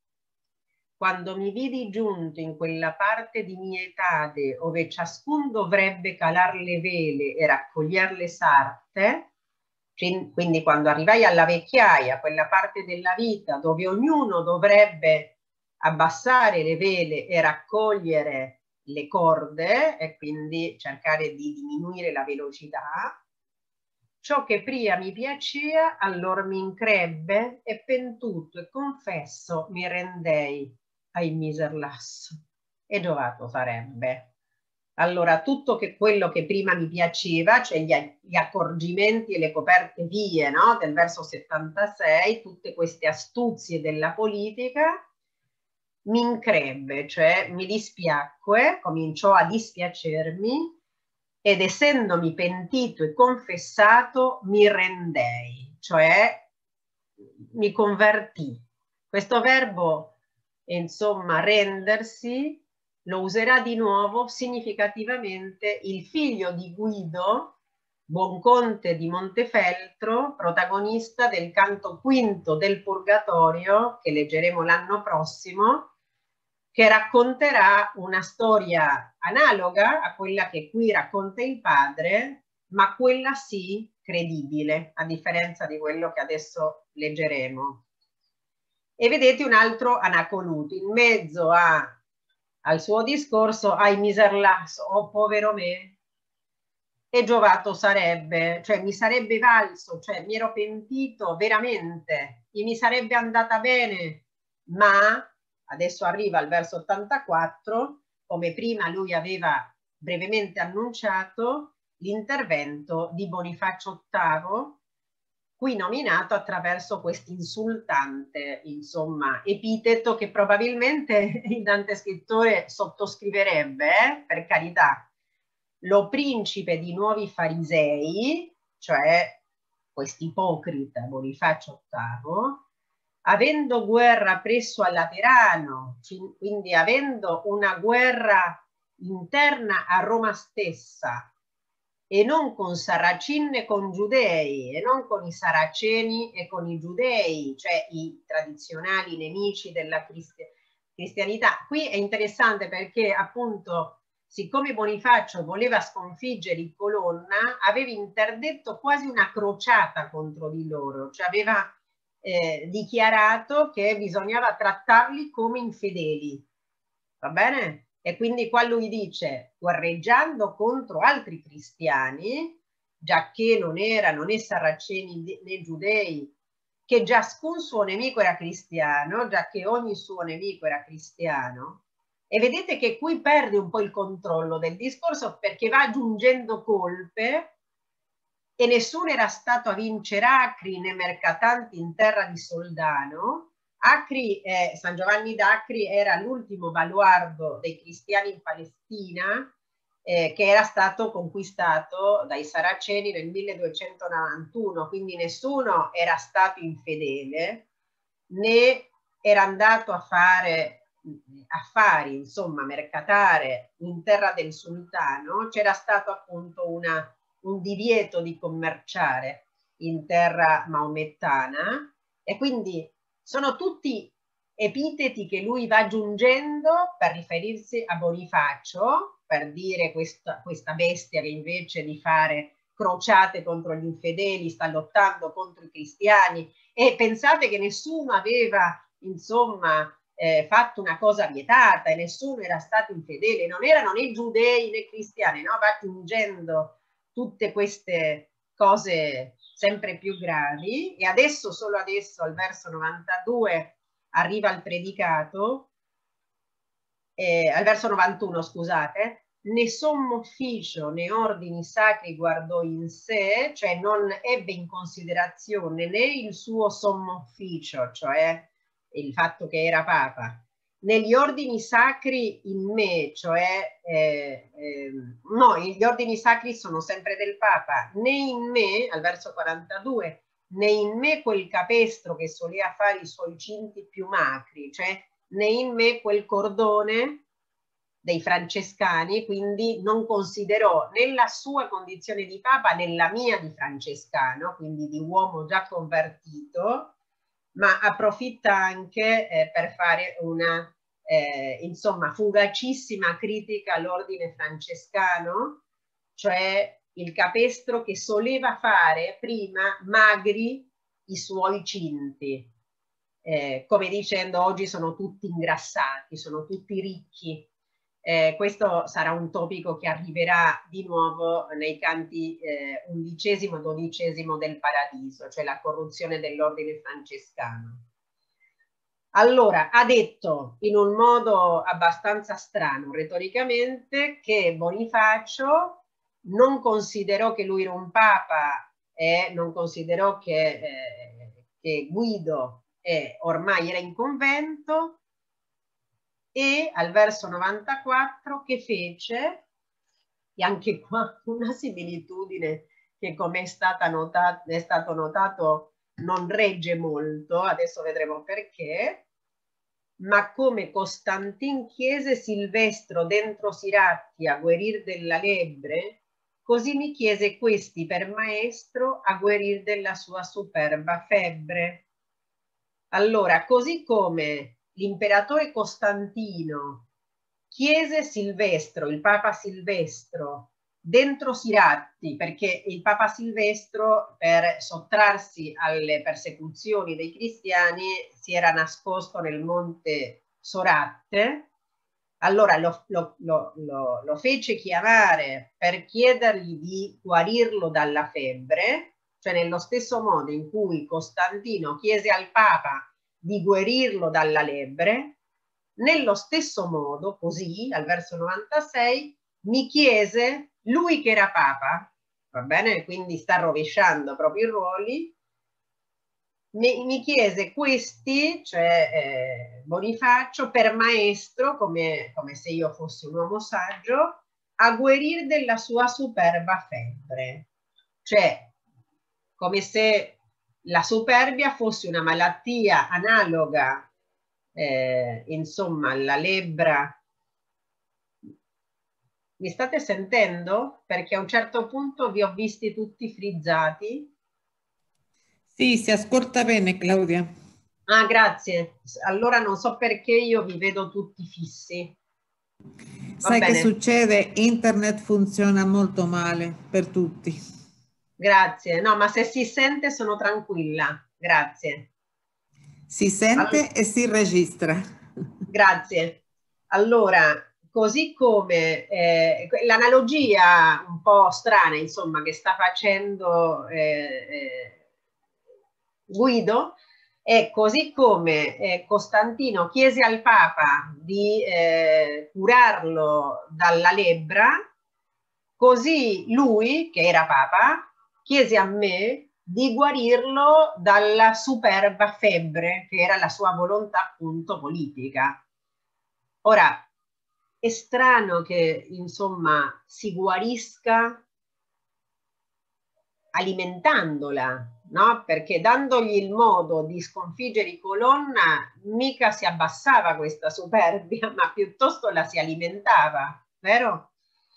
Quando mi vidi giunto in quella parte di mia etade ove ciascun dovrebbe calar le vele e raccoglier le sarte, quindi quando arrivai alla vecchiaia, quella parte della vita dove ognuno dovrebbe abbassare le vele e raccogliere le corde e quindi cercare di diminuire la velocità, ciò che pria mi piacea allor mi increbbe e pentuto e confesso mi rendei ai miser lasso e giovato sarebbe. Allora tutto che quello che prima mi piaceva, cioè gli, gli accorgimenti e le coperte vie, no? Del verso settantasei, tutte queste astuzie della politica, mi increbbe, cioè mi dispiacque, cominciò a dispiacermi ed essendomi pentito e confessato mi rendei, cioè mi convertì. Questo verbo, insomma, rendersi, lo userà di nuovo significativamente il figlio di Guido Buonconte di Montefeltro, protagonista del canto quinto del Purgatorio, che leggeremo l'anno prossimo, che racconterà una storia analoga a quella che qui racconta il padre, ma quella sì credibile, a differenza di quello che adesso leggeremo. E vedete un altro Anacoluto, in mezzo a, al suo discorso, ai miser lasso, oh povero me, e giovato sarebbe, cioè mi sarebbe valso, cioè mi ero pentito veramente, e mi sarebbe andata bene, ma adesso arriva al verso ottantaquattro, come prima lui aveva brevemente annunciato, l'intervento di Bonifacio ottavo, qui nominato attraverso questo insultante, insomma, epiteto che probabilmente il Dante scrittore sottoscriverebbe, eh, per carità, lo principe di nuovi farisei, cioè quest'ipocrita Bonifacio ottavo, avendo guerra presso al Laterano, quindi avendo una guerra interna a Roma stessa, e non con Saracini né con Giudei, e non con i Saraceni e con i Giudei, cioè i tradizionali nemici della cristi- cristianità. Qui è interessante perché appunto, siccome Bonifacio voleva sconfiggere i Colonna, aveva interdetto quasi una crociata contro di loro, cioè aveva eh, dichiarato che bisognava trattarli come infedeli, va bene? E quindi qua lui dice, guerreggiando contro altri cristiani, giacché non erano né saraceni né giudei, che ciascun suo nemico era cristiano, giacché ogni suo nemico era cristiano. E vedete che qui perde un po' il controllo del discorso perché va aggiungendo colpe e nessuno era stato a vincere Acri né mercatanti in terra di Soldano. Acri, eh, San Giovanni d'Acri era l'ultimo baluardo dei cristiani in Palestina, eh, che era stato conquistato dai Saraceni nel milleduecentonovantuno, quindi nessuno era stato infedele, né era andato a fare affari, insomma, mercatare in terra del sultano. C'era stato appunto una, un divieto di commerciare in terra maomettana, e quindi sono tutti epiteti che lui va aggiungendo per riferirsi a Bonifacio, per dire questa, questa bestia che invece di fare crociate contro gli infedeli sta lottando contro i cristiani. E pensate che nessuno aveva, insomma, eh, fatto una cosa vietata e nessuno era stato infedele, non erano né giudei né cristiani, no? Va aggiungendo tutte queste cose sempre più gravi. E adesso, solo adesso, al verso novantadue, arriva il predicato, eh, al verso novantuno, scusate, né sommo ufficio né ordini sacri guardò in sé, cioè non ebbe in considerazione né il suo sommo ufficio, cioè il fatto che era papa, negli ordini sacri in me, cioè eh, eh, no, gli ordini sacri sono sempre del papa, né in me, al verso quarantadue, né in me quel capestro che soleva fare i suoi cinti più macri, cioè né in me quel cordone dei francescani, quindi non considerò nella sua condizione di papa né la mia di francescano, quindi di uomo già convertito, ma approfitta anche eh, per fare una eh, insomma fugacissima critica all'ordine francescano, cioè il capestro che soleva fare prima magri i suoi cinti, eh, come dicendo oggi sono tutti ingrassati, sono tutti ricchi. Eh, questo sarà un topico che arriverà di nuovo nei canti eh, undicesimo e dodicesimo del Paradiso, cioè la corruzione dell'ordine francescano. Allora, ha detto in un modo abbastanza strano, retoricamente, che Bonifacio non considerò che lui era un papa e non considerò che, eh, che Guido eh, ormai era in convento. E al verso novantaquattro che fece, e anche qua una similitudine che, come è, stata notata, è stato notato, non regge molto, adesso vedremo perché, ma come Costantin chiese Silvestro dentro Siratti a guarir della lebbre, Così mi chiese questi per maestro a guarir della sua superba febbre. Allora, così come l'imperatore Costantino chiese Silvestro, il Papa Silvestro, dentro Siratti, perché il Papa Silvestro, per sottrarsi alle persecuzioni dei cristiani, si era nascosto nel monte Soratte. Allora lo, lo, lo, lo, lo fece chiamare per chiedergli di guarirlo dalla febbre, cioè nello stesso modo in cui Costantino chiese al Papa di guarirlo dalla lebbre, nello stesso modo, così, al verso novantasei, mi chiese, lui che era Papa, va bene? Quindi sta rovesciando proprio i ruoli, mi, mi chiese questi, cioè eh, Bonifacio, per maestro, come, come se io fossi un uomo saggio, a guarir della sua superba febbre. Cioè, come se la superbia fosse una malattia analoga, eh, insomma, alla lebbra. Mi state sentendo? Perché a un certo punto vi ho visti tutti frizzati. Sì, si ascolta bene, Claudia. Ah, grazie. Allora non so perché io vi vedo tutti fissi. Va Sai bene. che succede? Internet funziona molto male per tutti. Grazie. No, ma se si sente sono tranquilla. Grazie. Si sente All- e si registra. Grazie. Allora, così come eh, l'analogia un po' strana, insomma, che sta facendo eh, eh, Guido, è così come eh, Costantino chiese al Papa di eh, curarlo dalla lebbra, così lui, che era Papa, chiese a me di guarirlo dalla superba febbre, che era la sua volontà appunto politica. Ora, è strano che, insomma, si guarisca alimentandola, no? Perché dandogli il modo di sconfiggere i Colonna mica si abbassava questa superbia, ma piuttosto la si alimentava, vero?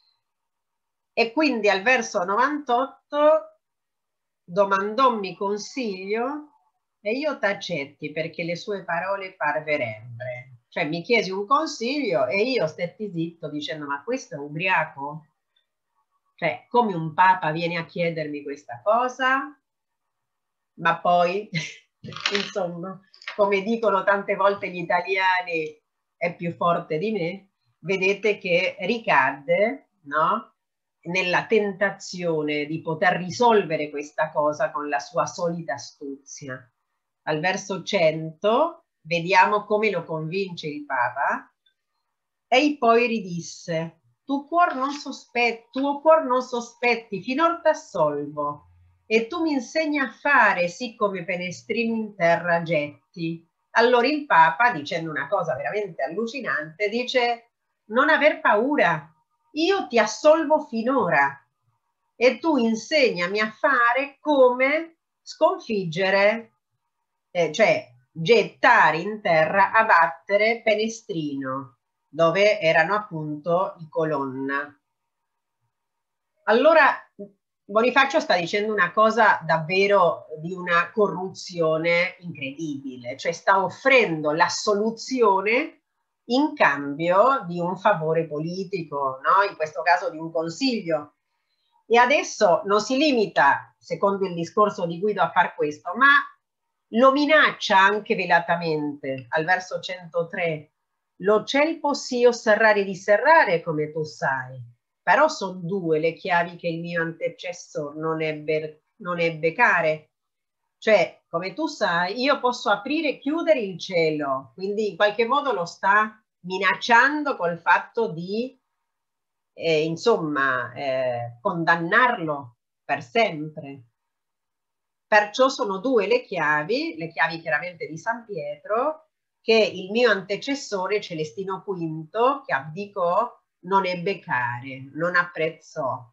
E quindi al verso novantotto domandòmi consiglio e io tacetti perché le sue parole parverebbero. Cioè mi chiesi un consiglio e io stetti zitto dicendo ma questo è ubriaco? Cioè come un papa viene a chiedermi questa cosa? Ma poi, insomma, come dicono tante volte gli italiani, è più forte di me, vedete che ricadde, no? Nella tentazione di poter risolvere questa cosa con la sua solita astuzia. Al verso cento vediamo come lo convince il Papa. Ei poi ridisse, tu cuor non sospetti, tuo cuor non sospetti, finor t'assolvo, e tu mi insegni a fare sì come penestrini in terra getti. Allora il Papa, dicendo una cosa veramente allucinante, dice non aver paura, io ti assolvo finora e tu insegnami a fare come sconfiggere, eh, cioè gettare in terra, abbattere Penestrino, dove erano appunto i Colonna. Allora Bonifacio sta dicendo una cosa davvero di una corruzione incredibile, cioè sta offrendo la soluzione in cambio di un favore politico, no? In questo caso di un consiglio. E adesso non si limita, secondo il discorso di Guido, a far questo, ma lo minaccia anche velatamente al verso centotré. Lo ciel possio serrare di serrare, come tu sai, però sono due le chiavi che il mio antecessor non ebbe, non ebbe care. Cioè, come tu sai, io posso aprire e chiudere il cielo, quindi in qualche modo lo sta minacciando col fatto di, eh, insomma, eh, condannarlo per sempre. Perciò sono due le chiavi, le chiavi chiaramente di San Pietro, che il mio antecessore Celestino quinto, che abdicò, non ebbe care, non apprezzò.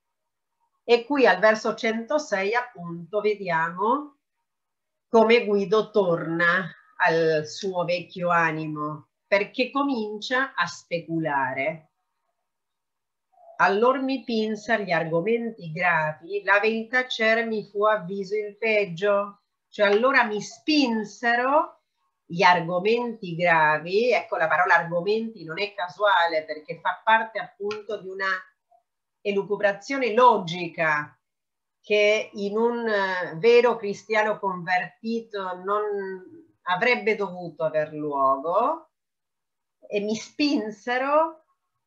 E qui al verso centosei appunto vediamo come Guido torna al suo vecchio animo, perché comincia a speculare. allor mi pinsa gli argomenti gravi, la vel tacer mi fu avviso il peggio. Cioè allora mi spinsero gli argomenti gravi, ecco la parola argomenti non è casuale perché fa parte appunto di una elucubrazione logica che in un vero cristiano convertito non avrebbe dovuto aver luogo, e mi spinsero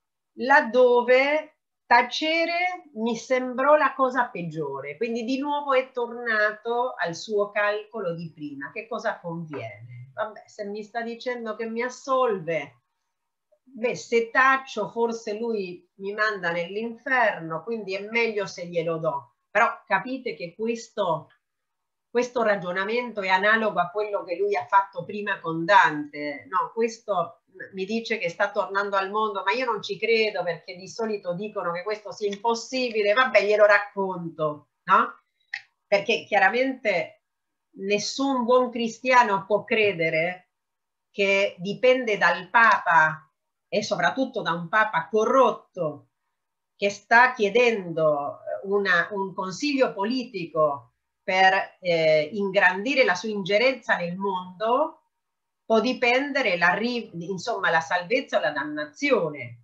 laddove tacere mi sembrò la cosa peggiore, quindi di nuovo è tornato al suo calcolo di prima. Che cosa conviene? Vabbè, se mi sta dicendo che mi assolve, beh, se taccio forse lui mi manda nell'inferno, quindi è meglio se glielo do. Però capite che questo, questo ragionamento è analogo a quello che lui ha fatto prima con Dante. No, questo mi dice che sta tornando al mondo, ma io non ci credo perché di solito dicono che questo sia impossibile. Vabbè, glielo racconto, no? Perché chiaramente nessun buon cristiano può credere che dipende dal Papa e soprattutto da un Papa corrotto che sta chiedendo una, un consiglio politico per eh, ingrandire la sua ingerenza nel mondo, può dipendere la, insomma, la salvezza o la dannazione.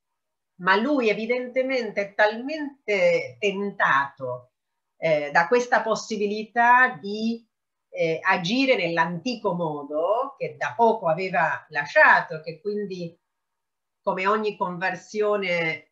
Ma lui evidentemente è talmente tentato eh, da questa possibilità di eh, agire nell'antico modo, che da poco aveva lasciato, che quindi come ogni conversione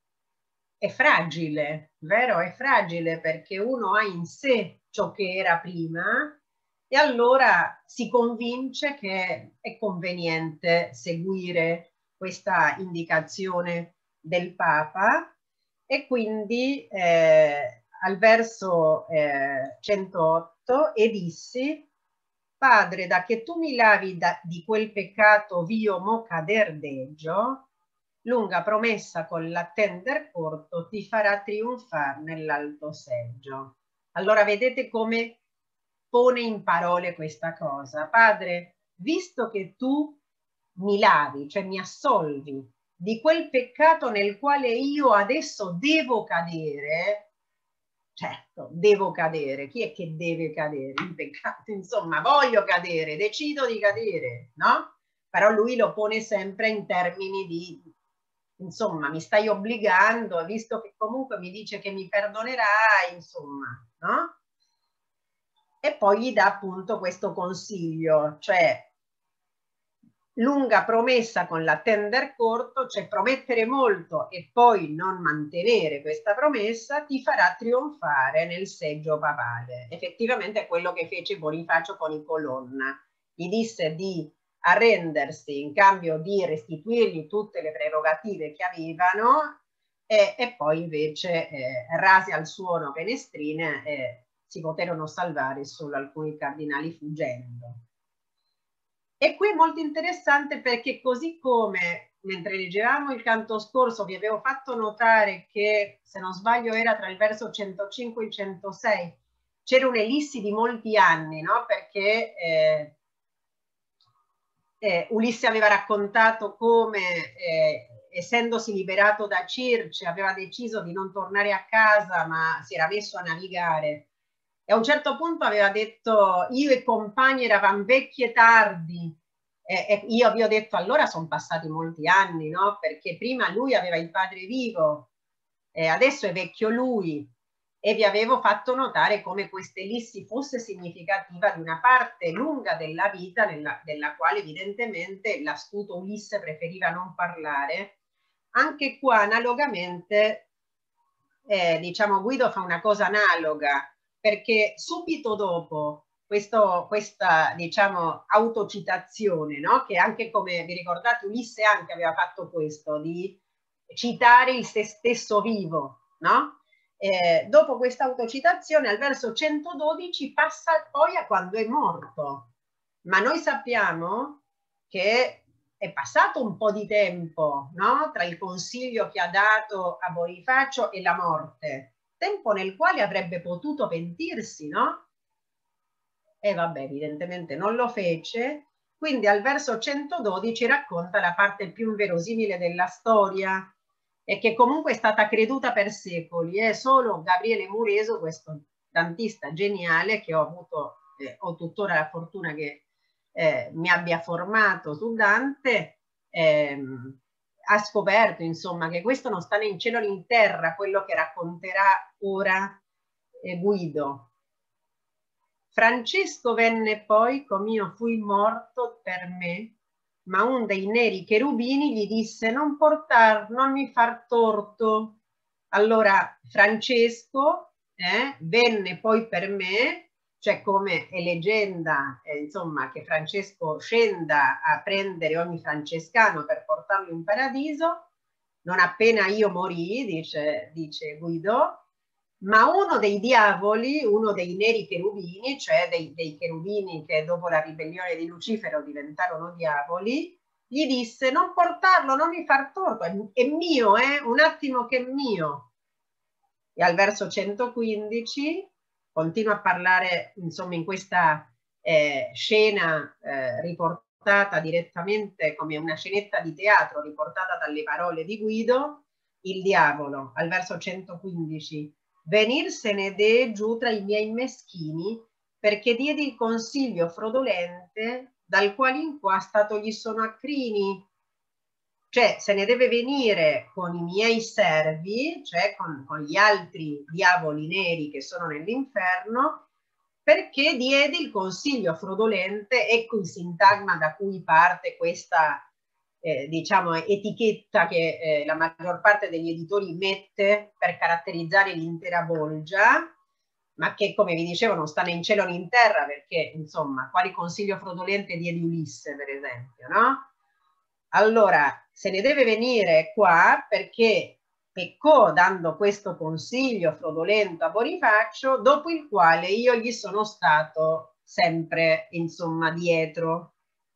è fragile, vero? È fragile perché uno ha in sé ciò che era prima e allora si convince che è conveniente seguire questa indicazione del Papa e quindi eh, al verso eh, centootto e dissi: Padre, da che tu mi lavi da, di quel peccato vio mo cader deggio, lunga promessa con l'attender corto ti farà trionfar nell'alto seggio. Allora vedete come pone in parole questa cosa. Padre, visto che tu mi lavi, cioè mi assolvi di quel peccato nel quale io adesso devo cadere, certo, devo cadere. Chi è che deve cadere? Il peccato, insomma, voglio cadere, decido di cadere, no? Però lui lo pone sempre in termini di, insomma, mi stai obbligando, visto che comunque mi dice che mi perdonerai, insomma, no? E poi gli dà appunto questo consiglio, cioè lunga promessa con l'attender corto, cioè promettere molto e poi non mantenere questa promessa ti farà trionfare nel seggio papale. Effettivamente è quello che fece Bonifacio con i Colonna. Gli disse di arrendersi in cambio di restituirgli tutte le prerogative che avevano e, e poi invece eh, rasi al suono Penestrine eh, si poterono salvare solo alcuni cardinali fuggendo. E qui è molto interessante perché così come mentre leggevamo il canto scorso vi avevo fatto notare che, se non sbaglio, era tra il verso centocinque e il centosei, c'era un'ellissi di molti anni, no? Perché eh, eh, Ulisse aveva raccontato come, eh, essendosi liberato da Circe, aveva deciso di non tornare a casa, ma si era messo a navigare. E a un certo punto aveva detto: io e i compagni eravamo vecchi e tardi. E, e io vi ho detto: allora sono passati molti anni, no? Perché prima lui aveva il padre vivo, e adesso è vecchio lui. E vi avevo fatto notare come questa ellissi fosse significativa di una parte lunga della vita nella, della quale evidentemente l'astuto Ulisse preferiva non parlare. Anche qua analogamente eh, diciamo Guido fa una cosa analoga, perché subito dopo questo, questa diciamo autocitazione, no? Che anche, come vi ricordate, Ulisse anche aveva fatto questo, di citare il se stesso vivo, no? Eh, dopo questa autocitazione al verso centododici passa poi a quando è morto, ma noi sappiamo che è passato un po' di tempo, no? Tra il consiglio che ha dato a Bonifacio e la morte, tempo nel quale avrebbe potuto pentirsi, no? E vabbè, evidentemente non lo fece, quindi al verso centododici racconta la parte più inverosimile della storia, e che comunque è stata creduta per secoli. È solo Gabriele Mureso, questo dantista geniale che ho avuto, eh, ho tuttora la fortuna che eh, mi abbia formato su Dante, ehm, ha scoperto insomma che questo non sta né in cielo né in terra, quello che racconterà ora eh, Guido. Francesco venne poi, com'io fui morto per me, ma un dei neri cherubini gli disse: non portar, non mi far torto. Allora Francesco eh, venne poi per me, cioè come è leggenda, eh, insomma, che Francesco scenda a prendere ogni francescano per portarlo in paradiso, non appena io morì, dice, dice Guido, ma uno dei diavoli, uno dei neri cherubini, cioè dei, dei cherubini che dopo la ribellione di Lucifero diventarono diavoli, gli disse: non portarlo, non mi far torto, è, è mio, eh? Un attimo che è mio. E al verso centoquindici continua a parlare, insomma, in questa eh, scena eh, riportata direttamente come una scenetta di teatro, riportata dalle parole di Guido, il diavolo, al verso centoquindici: venirsene de giù tra i miei meschini, perché diedi il consiglio frodolente, dal quale in qua stato gli sono accrini. Cioè se ne deve venire con i miei servi, cioè con, con gli altri diavoli neri che sono nell'inferno, perché diedi il consiglio frodolente. Ecco il sintagma da cui parte questa eh, diciamo etichetta che eh, la maggior parte degli editori mette per caratterizzare l'intera bolgia, ma che, come vi dicevo, non sta né in cielo né in terra, perché insomma quali consiglio frodolente diede Ulisse, per esempio, no? Allora se ne deve venire qua perché peccò dando questo consiglio frodolento a Bonifacio, dopo il quale io gli sono stato sempre insomma dietro.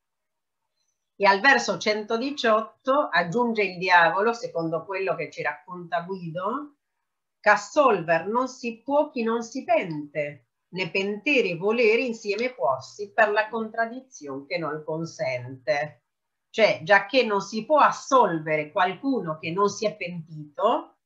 E al verso centodiciotto aggiunge il diavolo, secondo quello che ci racconta Guido, qu'assolver non si può chi non si pente, né pentere e volere insieme puossi per la contraddizione che non consente. Cioè, già che non si può assolvere qualcuno che non si è pentito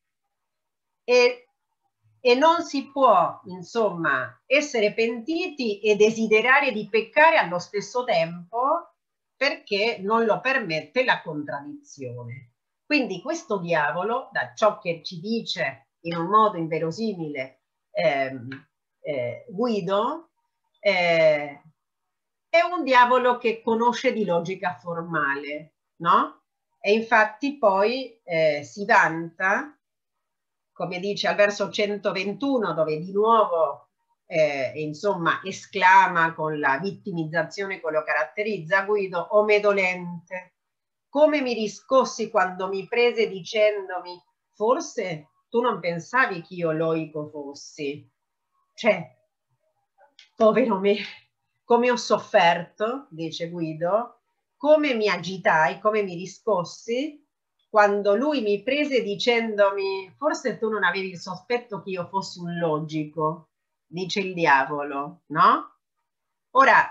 e, e non si può, insomma, essere pentiti e desiderare di peccare allo stesso tempo, perché non lo permette la contraddizione. Quindi questo diavolo, da ciò che ci dice in un modo inverosimile eh, eh, Guido, eh, è un diavolo che conosce di logica formale, no? E infatti poi eh, si vanta, come dice al verso centoventuno, dove di nuovo eh, insomma esclama con la vittimizzazione che lo caratterizza Guido: o me dolente, come mi riscossi quando mi prese dicendomi: forse tu non pensavi che io loico fossi. Cioè, povero me, come ho sofferto, dice Guido, come mi agitai, come mi riscossi quando lui mi prese dicendomi: forse tu non avevi il sospetto che io fossi un logico, dice il diavolo, no? Ora,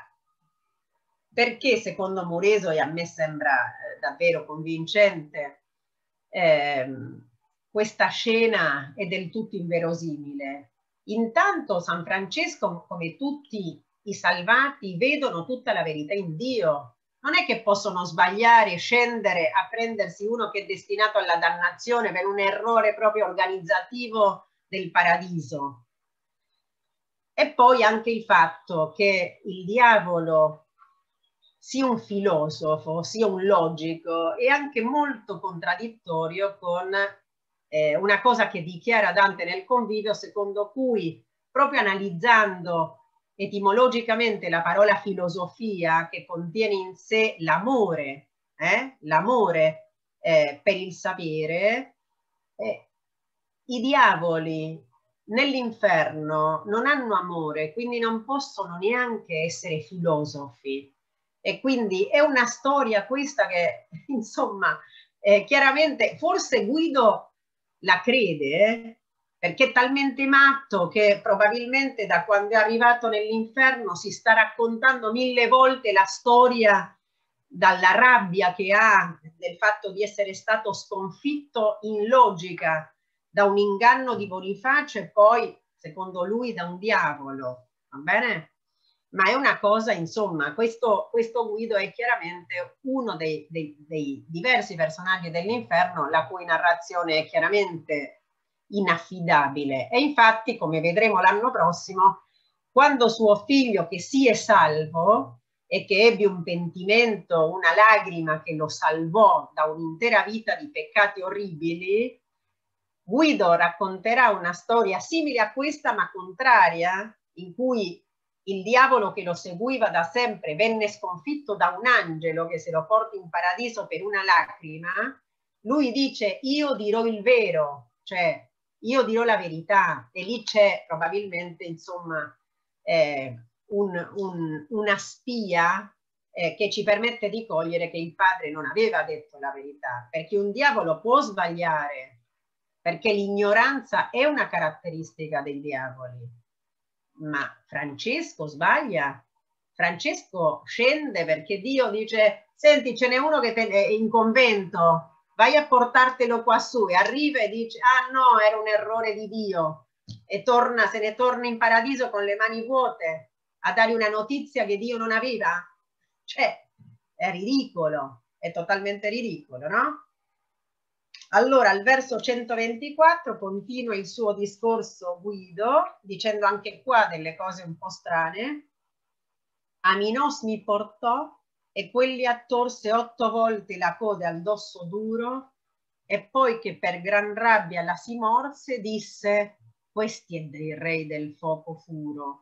perché secondo Mureso, e a me sembra eh, davvero convincente, ehm, questa scena è del tutto inverosimile? Intanto San Francesco, come tutti i salvati, vedono tutta la verità in Dio. Non è che possono sbagliare, scendere a prendersi uno che è destinato alla dannazione per un errore proprio organizzativo del paradiso. E poi anche il fatto che il diavolo sia un filosofo, sia un logico, è anche molto contraddittorio con eh, una cosa che dichiara Dante nel Convivio, secondo cui, proprio analizzando etimologicamente la parola filosofia, che contiene in sé l'amore, eh, l'amore eh, per il sapere, eh, i diavoli nell'inferno non hanno amore, quindi non possono neanche essere filosofi. E quindi è una storia questa che, insomma, eh, chiaramente forse Guido la crede, eh? Perché è talmente matto che probabilmente da quando è arrivato nell'inferno si sta raccontando mille volte la storia dalla rabbia che ha del fatto di essere stato sconfitto in logica da un inganno di Bonifacio e poi, secondo lui, da un diavolo, va bene? Ma è una cosa, insomma, questo, questo Guido è chiaramente uno dei, dei, dei diversi personaggi dell'inferno la cui narrazione è chiaramente inaffidabile. E infatti, come vedremo l'anno prossimo, quando suo figlio, che si è salvo e che ebbe un pentimento, una lagrima che lo salvò da un'intera vita di peccati orribili, Guido racconterà una storia simile a questa ma contraria, in cui il diavolo che lo seguiva da sempre venne sconfitto da un angelo che se lo porta in paradiso per una lacrima. Lui dice: io dirò il vero, cioè io dirò la verità, e lì c'è probabilmente, insomma, eh, un, un, una spia eh, che ci permette di cogliere che il padre non aveva detto la verità, perché un diavolo può sbagliare, perché l'ignoranza è una caratteristica dei diavoli. Ma Francesco sbaglia. Francesco scende perché Dio dice: senti, ce n'è uno che è in convento, vai a portartelo qua su, e arriva e dice: ah no, era un errore di Dio, e torna, se ne torna in paradiso con le mani vuote a dare una notizia che Dio non aveva. Cioè, è ridicolo, è totalmente ridicolo, no? Allora, al verso centoventiquattro continua il suo discorso Guido, dicendo anche qua delle cose un po' strane. A Minos mi portò e quelli attorse otto volte la coda al dosso duro, e poi che per gran rabbia la si morse, disse: questi è dei re del fuoco furo.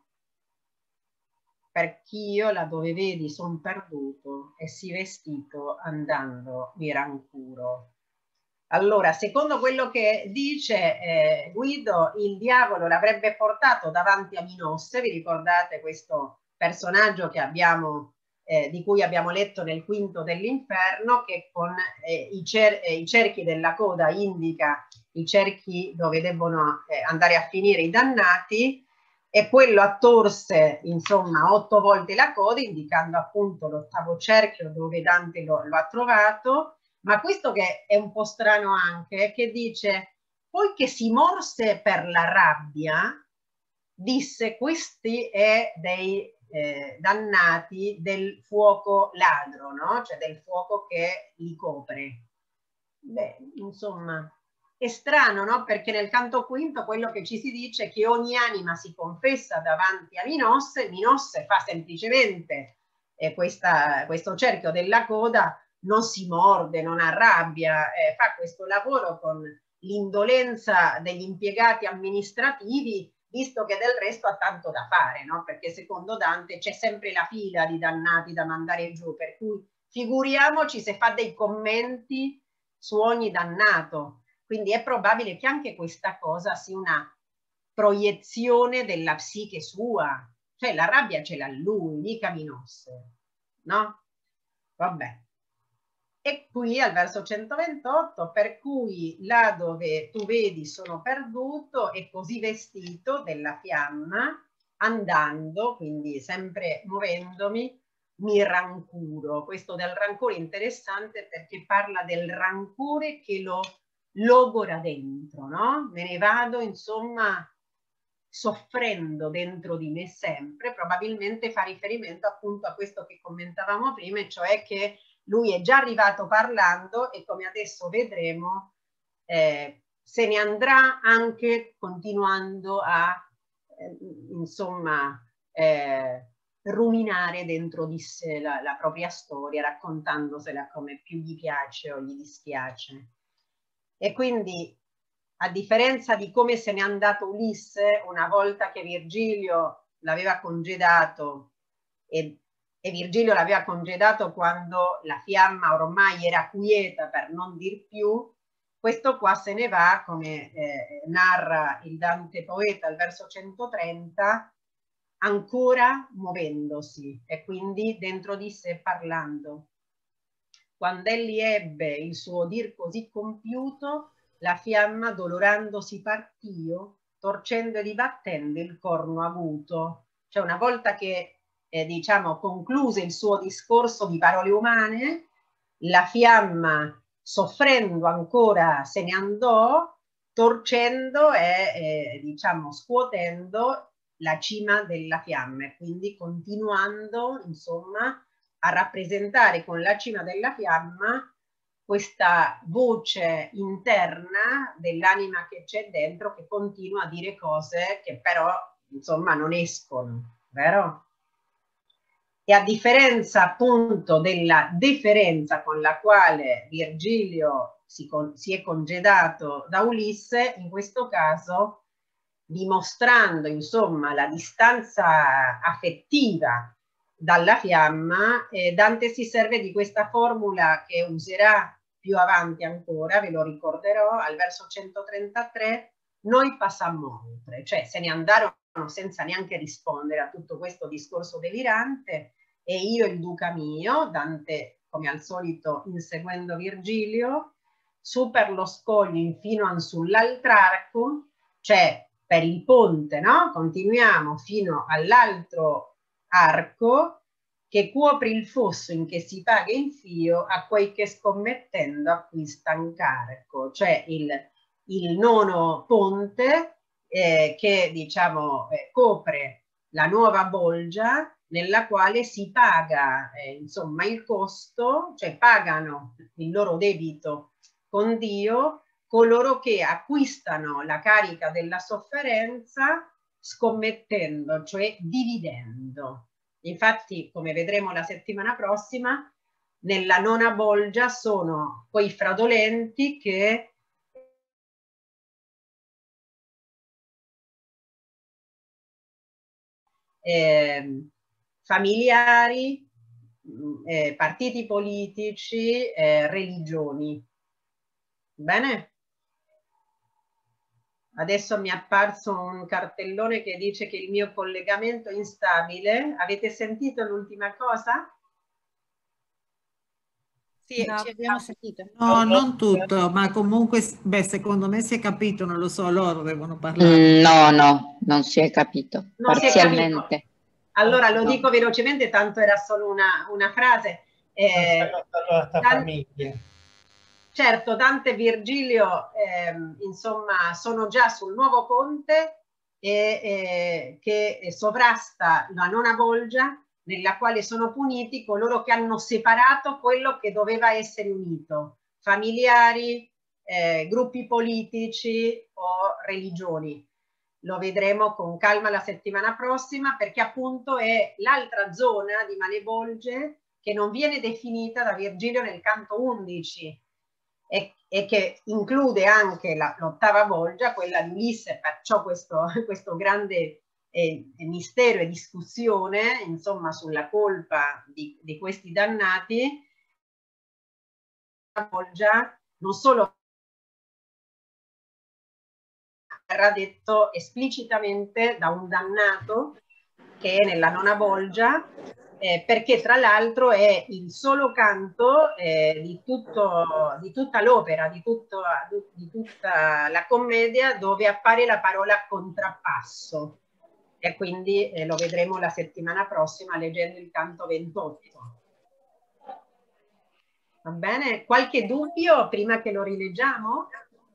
Perch'io là dove vedi son perduto e si vestito andando mi rancuro. Allora, secondo quello che dice eh, Guido, il diavolo l'avrebbe portato davanti a Minosse. Vi ricordate questo personaggio che abbiamo, eh, di cui abbiamo letto nel quinto dell'inferno, che con eh, i, cer eh, i cerchi della coda indica i cerchi dove debbono eh, andare a finire i dannati, e quello attorse, insomma, otto volte la coda, indicando appunto l'ottavo cerchio dove Dante lo, lo ha trovato. Ma questo che è un po' strano anche, che dice: poi che si morse per la rabbia, disse: questi è dei eh, dannati del fuoco ladro, no? Cioè del fuoco che li copre. Beh, insomma, è strano, no? Perché nel canto quinto quello che ci si dice è che ogni anima si confessa davanti a Minosse, Minosse fa semplicemente eh, questa, questo cerchio della coda, non si morde, non arrabbia, eh, fa questo lavoro con l'indolenza degli impiegati amministrativi, visto che del resto ha tanto da fare, no? Perché secondo Dante c'è sempre la fila di dannati da mandare giù, per cui figuriamoci se fa dei commenti su ogni dannato. Quindi è probabile che anche questa cosa sia una proiezione della psiche sua, cioè la rabbia ce l'ha lui, mica Minosse, no? Vabbè. E qui al verso centoventotto, per cui là dove tu vedi sono perduto e così vestito della fiamma, andando, quindi sempre muovendomi, mi rancuro. Questo del rancore è interessante perché parla del rancore che lo logora dentro, no? Me ne vado, insomma, soffrendo dentro di me sempre. Probabilmente fa riferimento appunto a questo che commentavamo prima, e cioè che lui è già arrivato parlando e, come adesso vedremo, eh, se ne andrà anche continuando a eh, insomma eh, ruminare dentro di sé la, la propria storia, raccontandosela come più gli piace o gli dispiace. E quindi, a differenza di come se n'è andato Ulisse una volta che Virgilio l'aveva congedato, e, e Virgilio l'aveva congedato quando la fiamma ormai era quieta, per non dir più, questo qua se ne va, come eh, narra il Dante poeta al verso centotrenta, ancora muovendosi e quindi dentro di sé parlando. Quando egli ebbe il suo dir così compiuto, la fiamma dolorandosi partio, torcendo e dibattendo il corno avuto. Cioè, una volta che eh, diciamo, concluse il suo discorso di parole umane, la fiamma, soffrendo ancora, se ne andò, torcendo e, eh, diciamo, scuotendo la cima della fiamma, e quindi continuando, insomma, a rappresentare con la cima della fiamma questa voce interna dell'anima che c'è dentro, che continua a dire cose che però, insomma, non escono, vero? E a differenza appunto della deferenza con la quale Virgilio si, con, si è congedato da Ulisse, in questo caso, dimostrando insomma la distanza affettiva dalla fiamma, eh, Dante si serve di questa formula che userà più avanti ancora, ve lo ricorderò, al verso centotrentatré, noi passammo oltre, cioè se ne andarono senza neanche rispondere a tutto questo discorso delirante, e io il duca mio, Dante come al solito inseguendo Virgilio, su per lo scoglio infino sull'altrarco, cioè per il ponte, no? Continuiamo fino all'altro arco che copre il fosso in che si paga in fio a quei che scommettendo acquistan carico, cioè il, il nono ponte eh, che diciamo eh, copre la nuova Bolgia, nella quale si paga eh, insomma il costo, cioè pagano il loro debito con Dio coloro che acquistano la carica della sofferenza scommettendo, cioè dividendo. Infatti, come vedremo la settimana prossima, nella nona Bolgia sono quei fraudolenti che eh, familiari, eh, partiti politici, eh, religioni. Bene? Adesso mi è apparso un cartellone che dice che il mio collegamento è instabile. Avete sentito l'ultima cosa? Sì, No. ci abbiamo sentito. No, non tutto, ma comunque, beh, secondo me si è capito, non lo so, loro devono parlare. Mm, no, no, non si è capito, Non si è capito. parzialmente. Allora lo No. dico velocemente, tanto era solo una, una frase. Eh, famiglie. Certo, Dante e Virgilio ehm, insomma sono già sul nuovo ponte e, eh, che sovrasta la nona Bolgia, nella quale sono puniti coloro che hanno separato quello che doveva essere unito, familiari, eh, gruppi politici o religioni. Lo vedremo con calma la settimana prossima, perché appunto è l'altra zona di Malebolge che non viene definita da Virgilio nel canto undici e, e che include anche l'ottava Bolgia, quella di Ulisse, perciò questo, questo grande eh, mistero e discussione insomma sulla colpa di, di questi dannati. La Bolgia non solo era detto esplicitamente da un dannato che è nella nona Bolgia, eh, perché tra l'altro è il solo canto eh, di, tutto, di tutta l'opera, di, di tutta la commedia, dove appare la parola contrappasso, e quindi eh, lo vedremo la settimana prossima leggendo il canto ventotto. Va bene? Qualche dubbio prima che lo rileggiamo?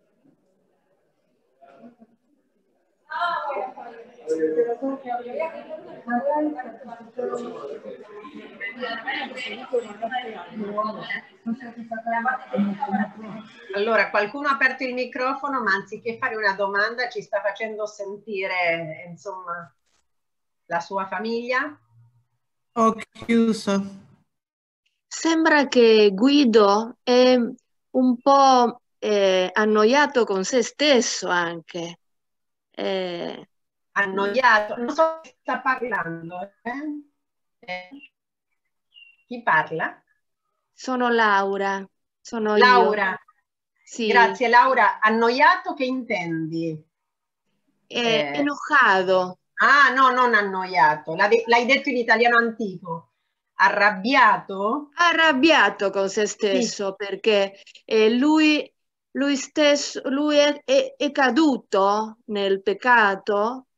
Allora, qualcuno ha aperto il microfono, ma anziché fare una domanda ci sta facendo sentire, insomma, la sua famiglia. Ho chiuso. Sembra che Guido è un po' eh, annoiato con se stesso anche. Eh, Annoiato, non so chi sta parlando. Eh? Eh? Chi parla? Sono Laura, sono Laura. io. Sì. Grazie Laura. Annoiato che intendi? Eh, Eh, enojado. Ah no, non annoiato, l'hai detto in italiano antico. Arrabbiato? Arrabbiato con se stesso, sì. Perché eh, lui, lui stesso, lui è, è, è caduto nel peccato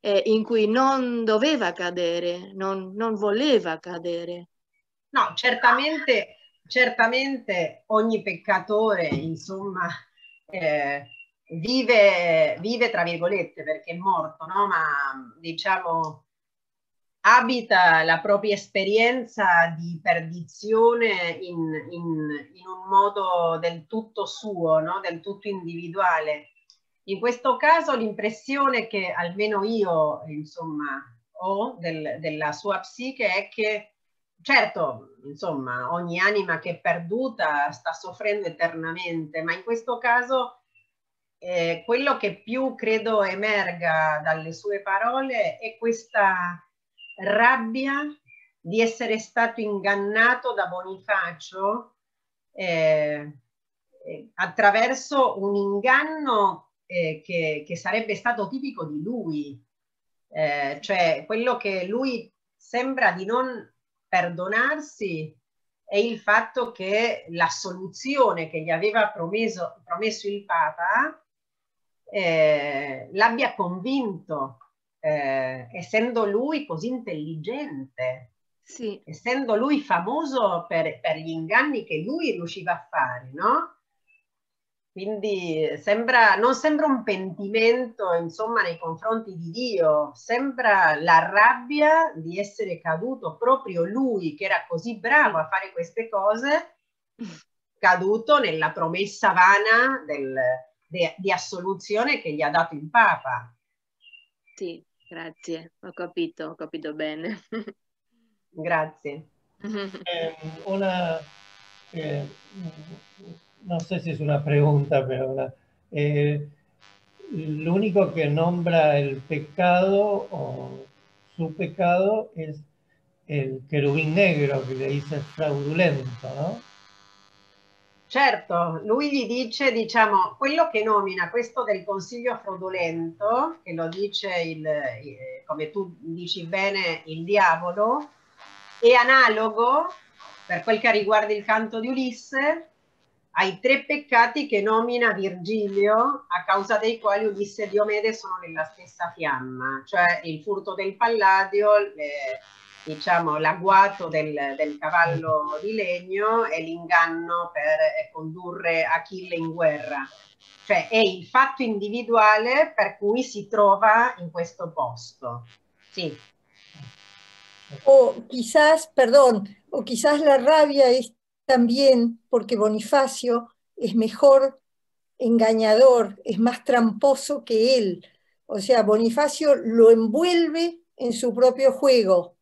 eh, in cui non doveva cadere, non, non voleva cadere. No, certamente, certamente ogni peccatore, insomma, eh, vive, vive, tra virgolette, perché è morto, no? Ma diciamo, abita la propria esperienza di perdizione in, in, in un modo del tutto suo, no? Del tutto individuale. In questo caso l'impressione che almeno io, insomma, ho del, della sua psiche è che certo, insomma, ogni anima che è perduta sta soffrendo eternamente, ma in questo caso eh, quello che più credo emerga dalle sue parole è questa rabbia di essere stato ingannato da Bonifacio eh, eh, attraverso un inganno eh, che, che sarebbe stato tipico di lui, eh, cioè quello che lui sembra di non perdonarsi è il fatto che la soluzione che gli aveva promesso, promesso il Papa eh, l'abbia convinto, eh, essendo lui così intelligente, sì. essendo lui famoso per, per gli inganni che lui riusciva a fare, no? Quindi sembra, non sembra un pentimento, insomma, nei confronti di Dio, sembra la rabbia di essere caduto proprio lui, che era così bravo a fare queste cose, caduto nella promessa vana del, de, di assoluzione che gli ha dato il Papa. Sì, grazie, ho capito, ho capito bene. Grazie. Eh, una, eh, no sé si es una pregunta, pero una, eh, lo único que nombra el pecado o su pecado es el querubín negro que le dice fraudulento, ¿no? Certo, lui gli dice, diciamo, quello che nomina questo del consiglio fraudolento, che lo dice, il, eh, come tu dici bene, il diavolo, è analogo, per quel che riguarda il canto di Ulisse, ai tre peccati che nomina Virgilio, a causa dei quali Ulisse e Diomede sono nella stessa fiamma, cioè il furto del Palladio, le, diciamo l'agguato del, del cavallo di legno e l'inganno per eh, condurre Achille in guerra. Cioè è il fatto individuale per cui si trova in questo posto. Sì. O quizás, perdón, o quizás la rabia es también porque Bonifacio es mejor engañador, es más tramposo que él. O sea, Bonifacio lo envuelve en su propio juego.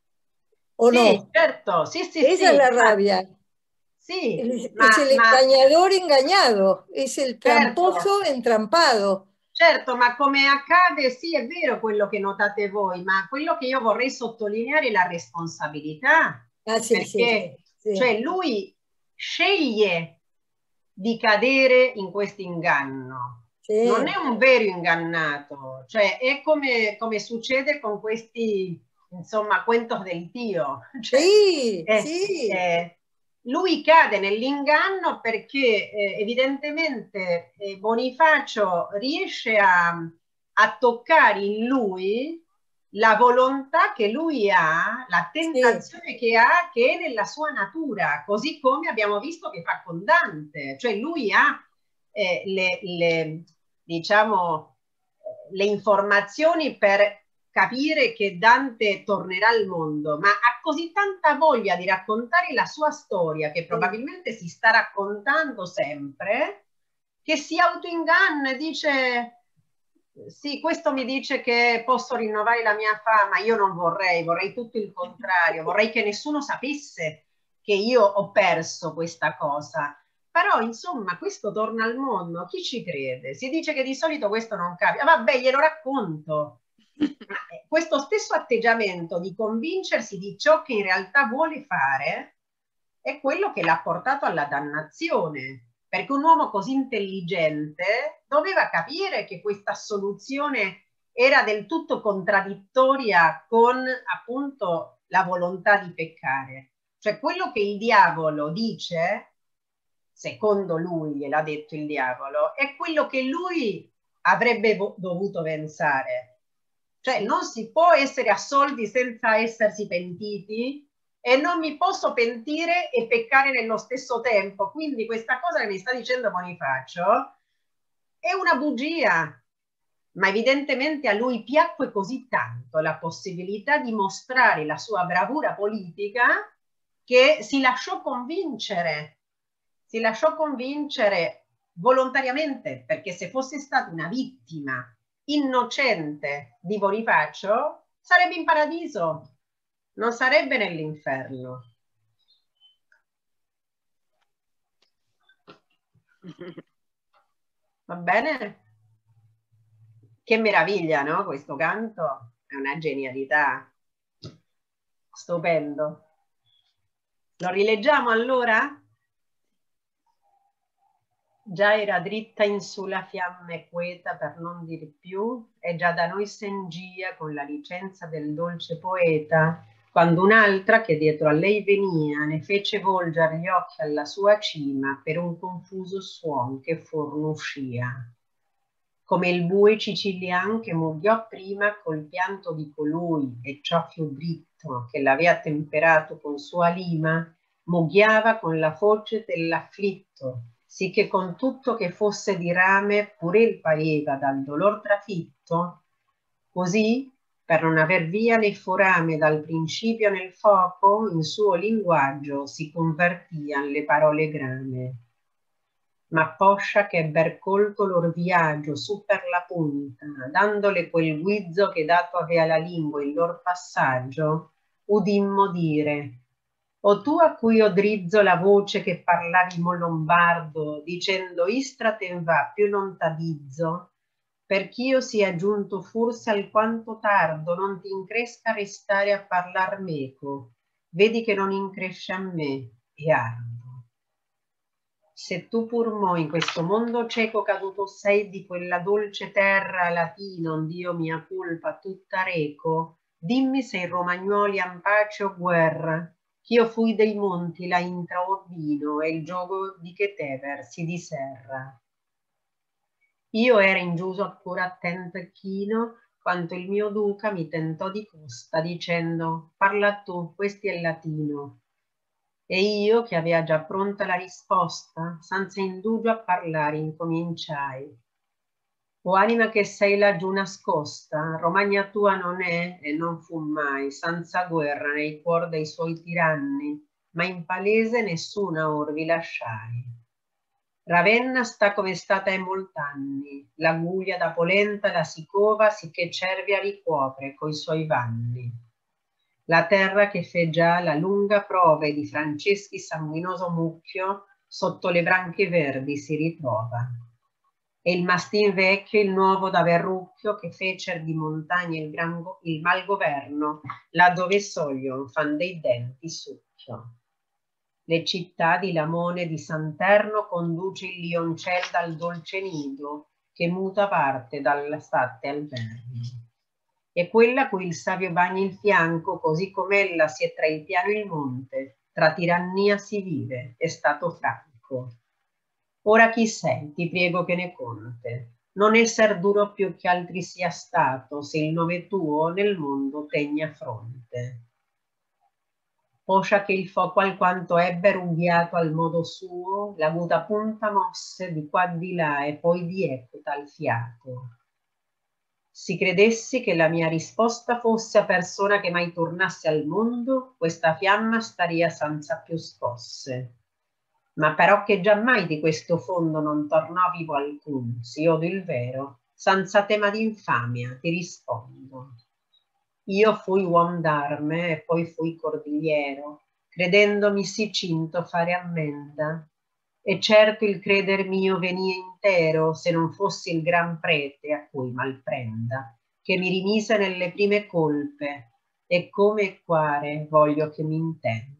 ¿O sì, no? certo, sì, sì, Esa sì, es la ma, rabia. sì, Es, ma, es el ma engañador engañado, es el tramposo certo, entrampado. certo, ma come accade, sì, è vero quello che notate voi, ma quello che io vorrei sottolineare è la responsabilità, Ah, sì, sì, perché sì, sì. cioè lui sceglie di cadere in questo inganno. Sì. Non è un vero ingannato, cioè è come, come succede con questi, insomma, cuentos del tío. Cioè, Sì, eh, sì. eh, lui cade nell'inganno perché eh, evidentemente eh, Bonifacio riesce a, a toccare in lui la volontà che lui ha, la tentazione Sì. che ha, che è nella sua natura, così come abbiamo visto che fa con Dante, cioè lui ha eh, le, le, diciamo, le informazioni per capire che Dante tornerà al mondo, ma ha così tanta voglia di raccontare la sua storia, che probabilmente si sta raccontando sempre, che si autoinganna e dice sì, questo mi dice che posso rinnovare la mia fama, io non vorrei, vorrei tutto il contrario, vorrei che nessuno sapesse che io ho perso questa cosa. Però, insomma, questo torna al mondo, chi ci crede? Si dice che di solito questo non capita. Vabbè, glielo racconto. Questo stesso atteggiamento di convincersi di ciò che in realtà vuole fare è quello che l'ha portato alla dannazione. Perché un uomo così intelligente doveva capire che questa soluzione era del tutto contraddittoria con appunto la volontà di peccare. Cioè quello che il diavolo dice, secondo lui gliel'ha detto il diavolo, è quello che lui avrebbe dovuto pensare. Cioè non si può essere assolti senza essersi pentiti e non mi posso pentire e peccare nello stesso tempo. Quindi questa cosa che mi sta dicendo Bonifacio è una bugia. Ma evidentemente a lui piacque così tanto la possibilità di mostrare la sua bravura politica che si lasciò convincere, si lasciò convincere volontariamente, perché se fosse stata una vittima innocente di Bonifacio sarebbe in paradiso, non sarebbe nell'inferno. Va bene? Che meraviglia, no? Questo canto è una genialità. Stupendo. Lo rileggiamo allora? Già era dritta in su la fiamma e queta, per non dir più, e già da noi sengia con la licenza del dolce poeta, quando un'altra che dietro a lei venia ne fece volger gli occhi alla sua cima per un confuso suon che forno uscia. Come il bue cicilian che mughiò prima col pianto di colui, e ciò più dritto che l'avea temperato con sua lima, mughiava con la foce dell'afflitto, sì che con tutto che fosse di rame pur il pareva dal dolor trafitto. Così, per non aver via né forame dal principio nel foco, in suo linguaggio si convertian le parole grame. Ma poscia che ebber colto lor viaggio su per la punta, dandole quel guizzo che dato avea la lingua il lor passaggio, udimmo dire: o tu a cui ho drizzo la voce che parlavi mo lombardo, dicendo istra ten va più non t'avizzo, perch'io sia giunto forse alquanto tardo, non ti incresca restare a parlar meco, vedi che non incresce a me, e ardo. Se tu pur mo in questo mondo cieco caduto sei di quella dolce terra latino, ond'io mia colpa tutta reco, dimmi se i romagnuoli han pace o guerra, ch'io fui dei monti là intraordino e il gioco di che tever si diserra. Io era ingiuso ancora attento e chino, quanto il mio duca mi tentò di costa, dicendo: parla tu, questi è latino. E io, che avea già pronta la risposta, senza indugio a parlare incominciai. O anima che sei laggiù nascosta, Romagna tua non è e non fu mai, senza guerra nei cuor dei suoi tiranni, ma in palese nessuna or vi lasciai. Ravenna sta come stata è molt'anni, la Guglia da polenta la si cova, sicché Cervia ricopre coi suoi vanni. La terra che fe già la lunga prove di Franceschi sanguinoso mucchio, sotto le branche verdi si ritrova. E il mastin vecchio, il nuovo da Verrucchio, che fecer di montagne il, gran, il mal governo, là dove soglion fan dei denti succhio. Le città di Lamone e di Santerno conduce il lioncel dal dolce nido, che muta parte dalla statte albergo. E quella cui il savio bagna il fianco, così com'ella si è tra il piano e il monte, tra tirannia si vive, è stato franco. Ora chi sei, ti prego che ne conte, non esser duro più che altri sia stato, se il nome tuo nel mondo tegna fronte. Poscia che il foco alquanto ebbe unghiato al modo suo, l'avuta punta mosse di qua di là e poi di ecco tal fiato. Si credessi che la mia risposta fosse a persona che mai tornasse al mondo, questa fiamma staria senza più scosse. Ma però che giammai di questo fondo non tornò vivo alcun, si odo il vero, senza tema d'infamia, ti rispondo. Io fui uom d'arme e poi fui cordigliero, credendomi sì cinto fare ammenda. E certo il creder mio venia intero, se non fossi il gran prete a cui malprenda, che mi rimise nelle prime colpe, e come e quare voglio che mi intenda.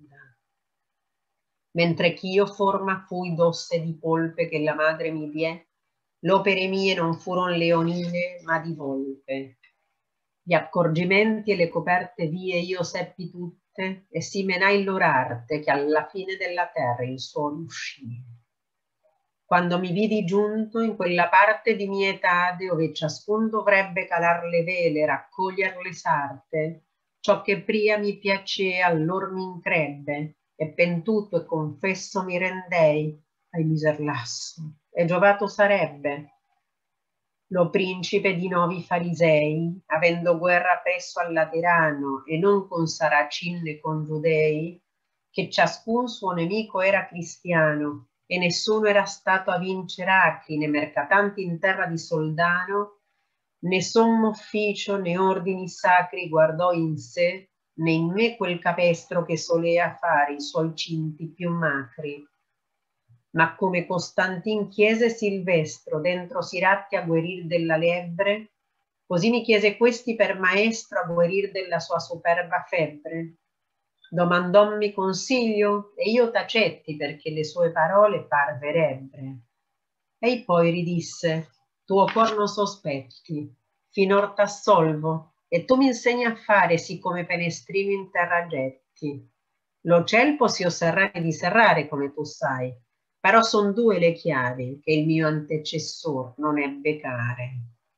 Mentre ch'io forma fui d'osse di polpe che la madre mi diè, l'opere mie non furon leonine, ma di volpe. Gli accorgimenti e le coperte vie io seppi tutte, e si menai l'orarte che alla fine della terra il suolo uscì. quando mi vidi giunto in quella parte di mia età dove ciascun dovrebbe calar le vele, raccoglier le sarte, ciò che pria mi piacea allor mi increbbe, e pentuto e confesso mi rendei, ai miser lasso, e giovato sarebbe. Lo principe di novi farisei, avendo guerra presso al Laterano e non con Saracin né con Giudei, che ciascun suo nemico era cristiano, e nessuno era stato a vincere acri né mercatanti in terra di Soldano, né sommo ufficio né ordini sacri guardò in sé, né in me quel capestro che solea fare i suoi cinti più macri. Ma come Costantin chiese Silvestro dentro Siratti a guarir della lebbre, così mi chiese questi per maestro a guarir della sua superba febbre. Domandommi consiglio e io tacetti perché le sue parole parverebbre. Ei poi ridisse, tuo cor non sospetti, finor t'assolvo, e tu mi insegni a fare sì come penestrino in terra getti. Lo ciel possio serrare di serrare come tu sai, però son due le chiavi che il mio antecessor non ebbe care.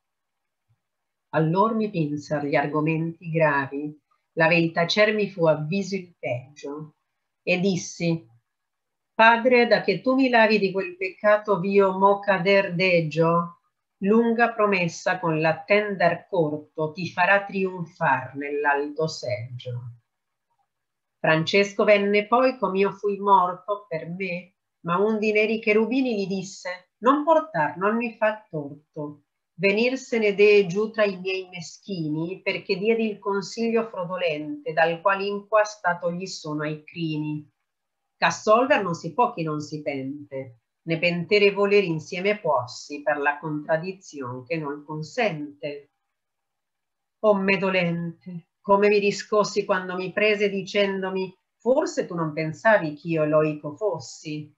Allor mi pinsero gli argomenti gravi, la il tacer mi fu avviso il peggio, e dissi, padre, da che tu mi lavi di quel peccato vio mo cader deggio, lunga promessa con l'attender corto ti farà trionfar nell'alto seggio. Francesco venne poi com'io fui morto per me, ma un di neri cherubini gli disse, non portar, non mi fa torto, venirsene dee giù tra i miei meschini, perché diedi il consiglio frodolente, dal qual in qua stato gli sono ai crini. Ch'assolver non si può chi non si pente, né pentere e volere insieme puossi per la contraddizion che non consente. O me dolente, come mi riscossi quando mi prese dicendomi, forse tu non pensavi ch'io eloico fossi.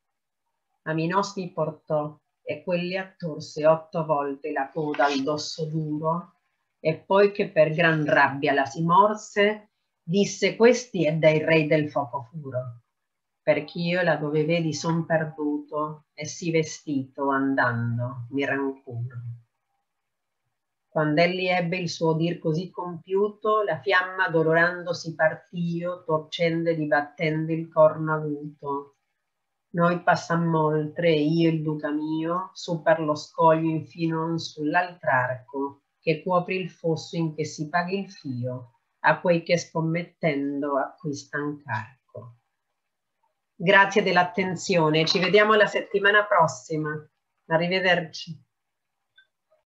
A Minos mi portò e quelli attorse otto volte la coda al dosso duro, e poi che per gran rabbia la si morse, disse questi è dai re del foco furo, perch'io là dove vedi son perduto e sì vestito andando mi rancuro. Quando egli ebbe il suo dir così compiuto, la fiamma dolorando si partio, torcendo e dibattendo il corno avuto. Noi passammo oltre, io e il duca mio, su per lo scoglio infino sull'altrarco, che copri il fosso in che si paga il fio, a quei che scommettendo acquistan carco. Grazie dell'attenzione, ci vediamo la settimana prossima. Arrivederci.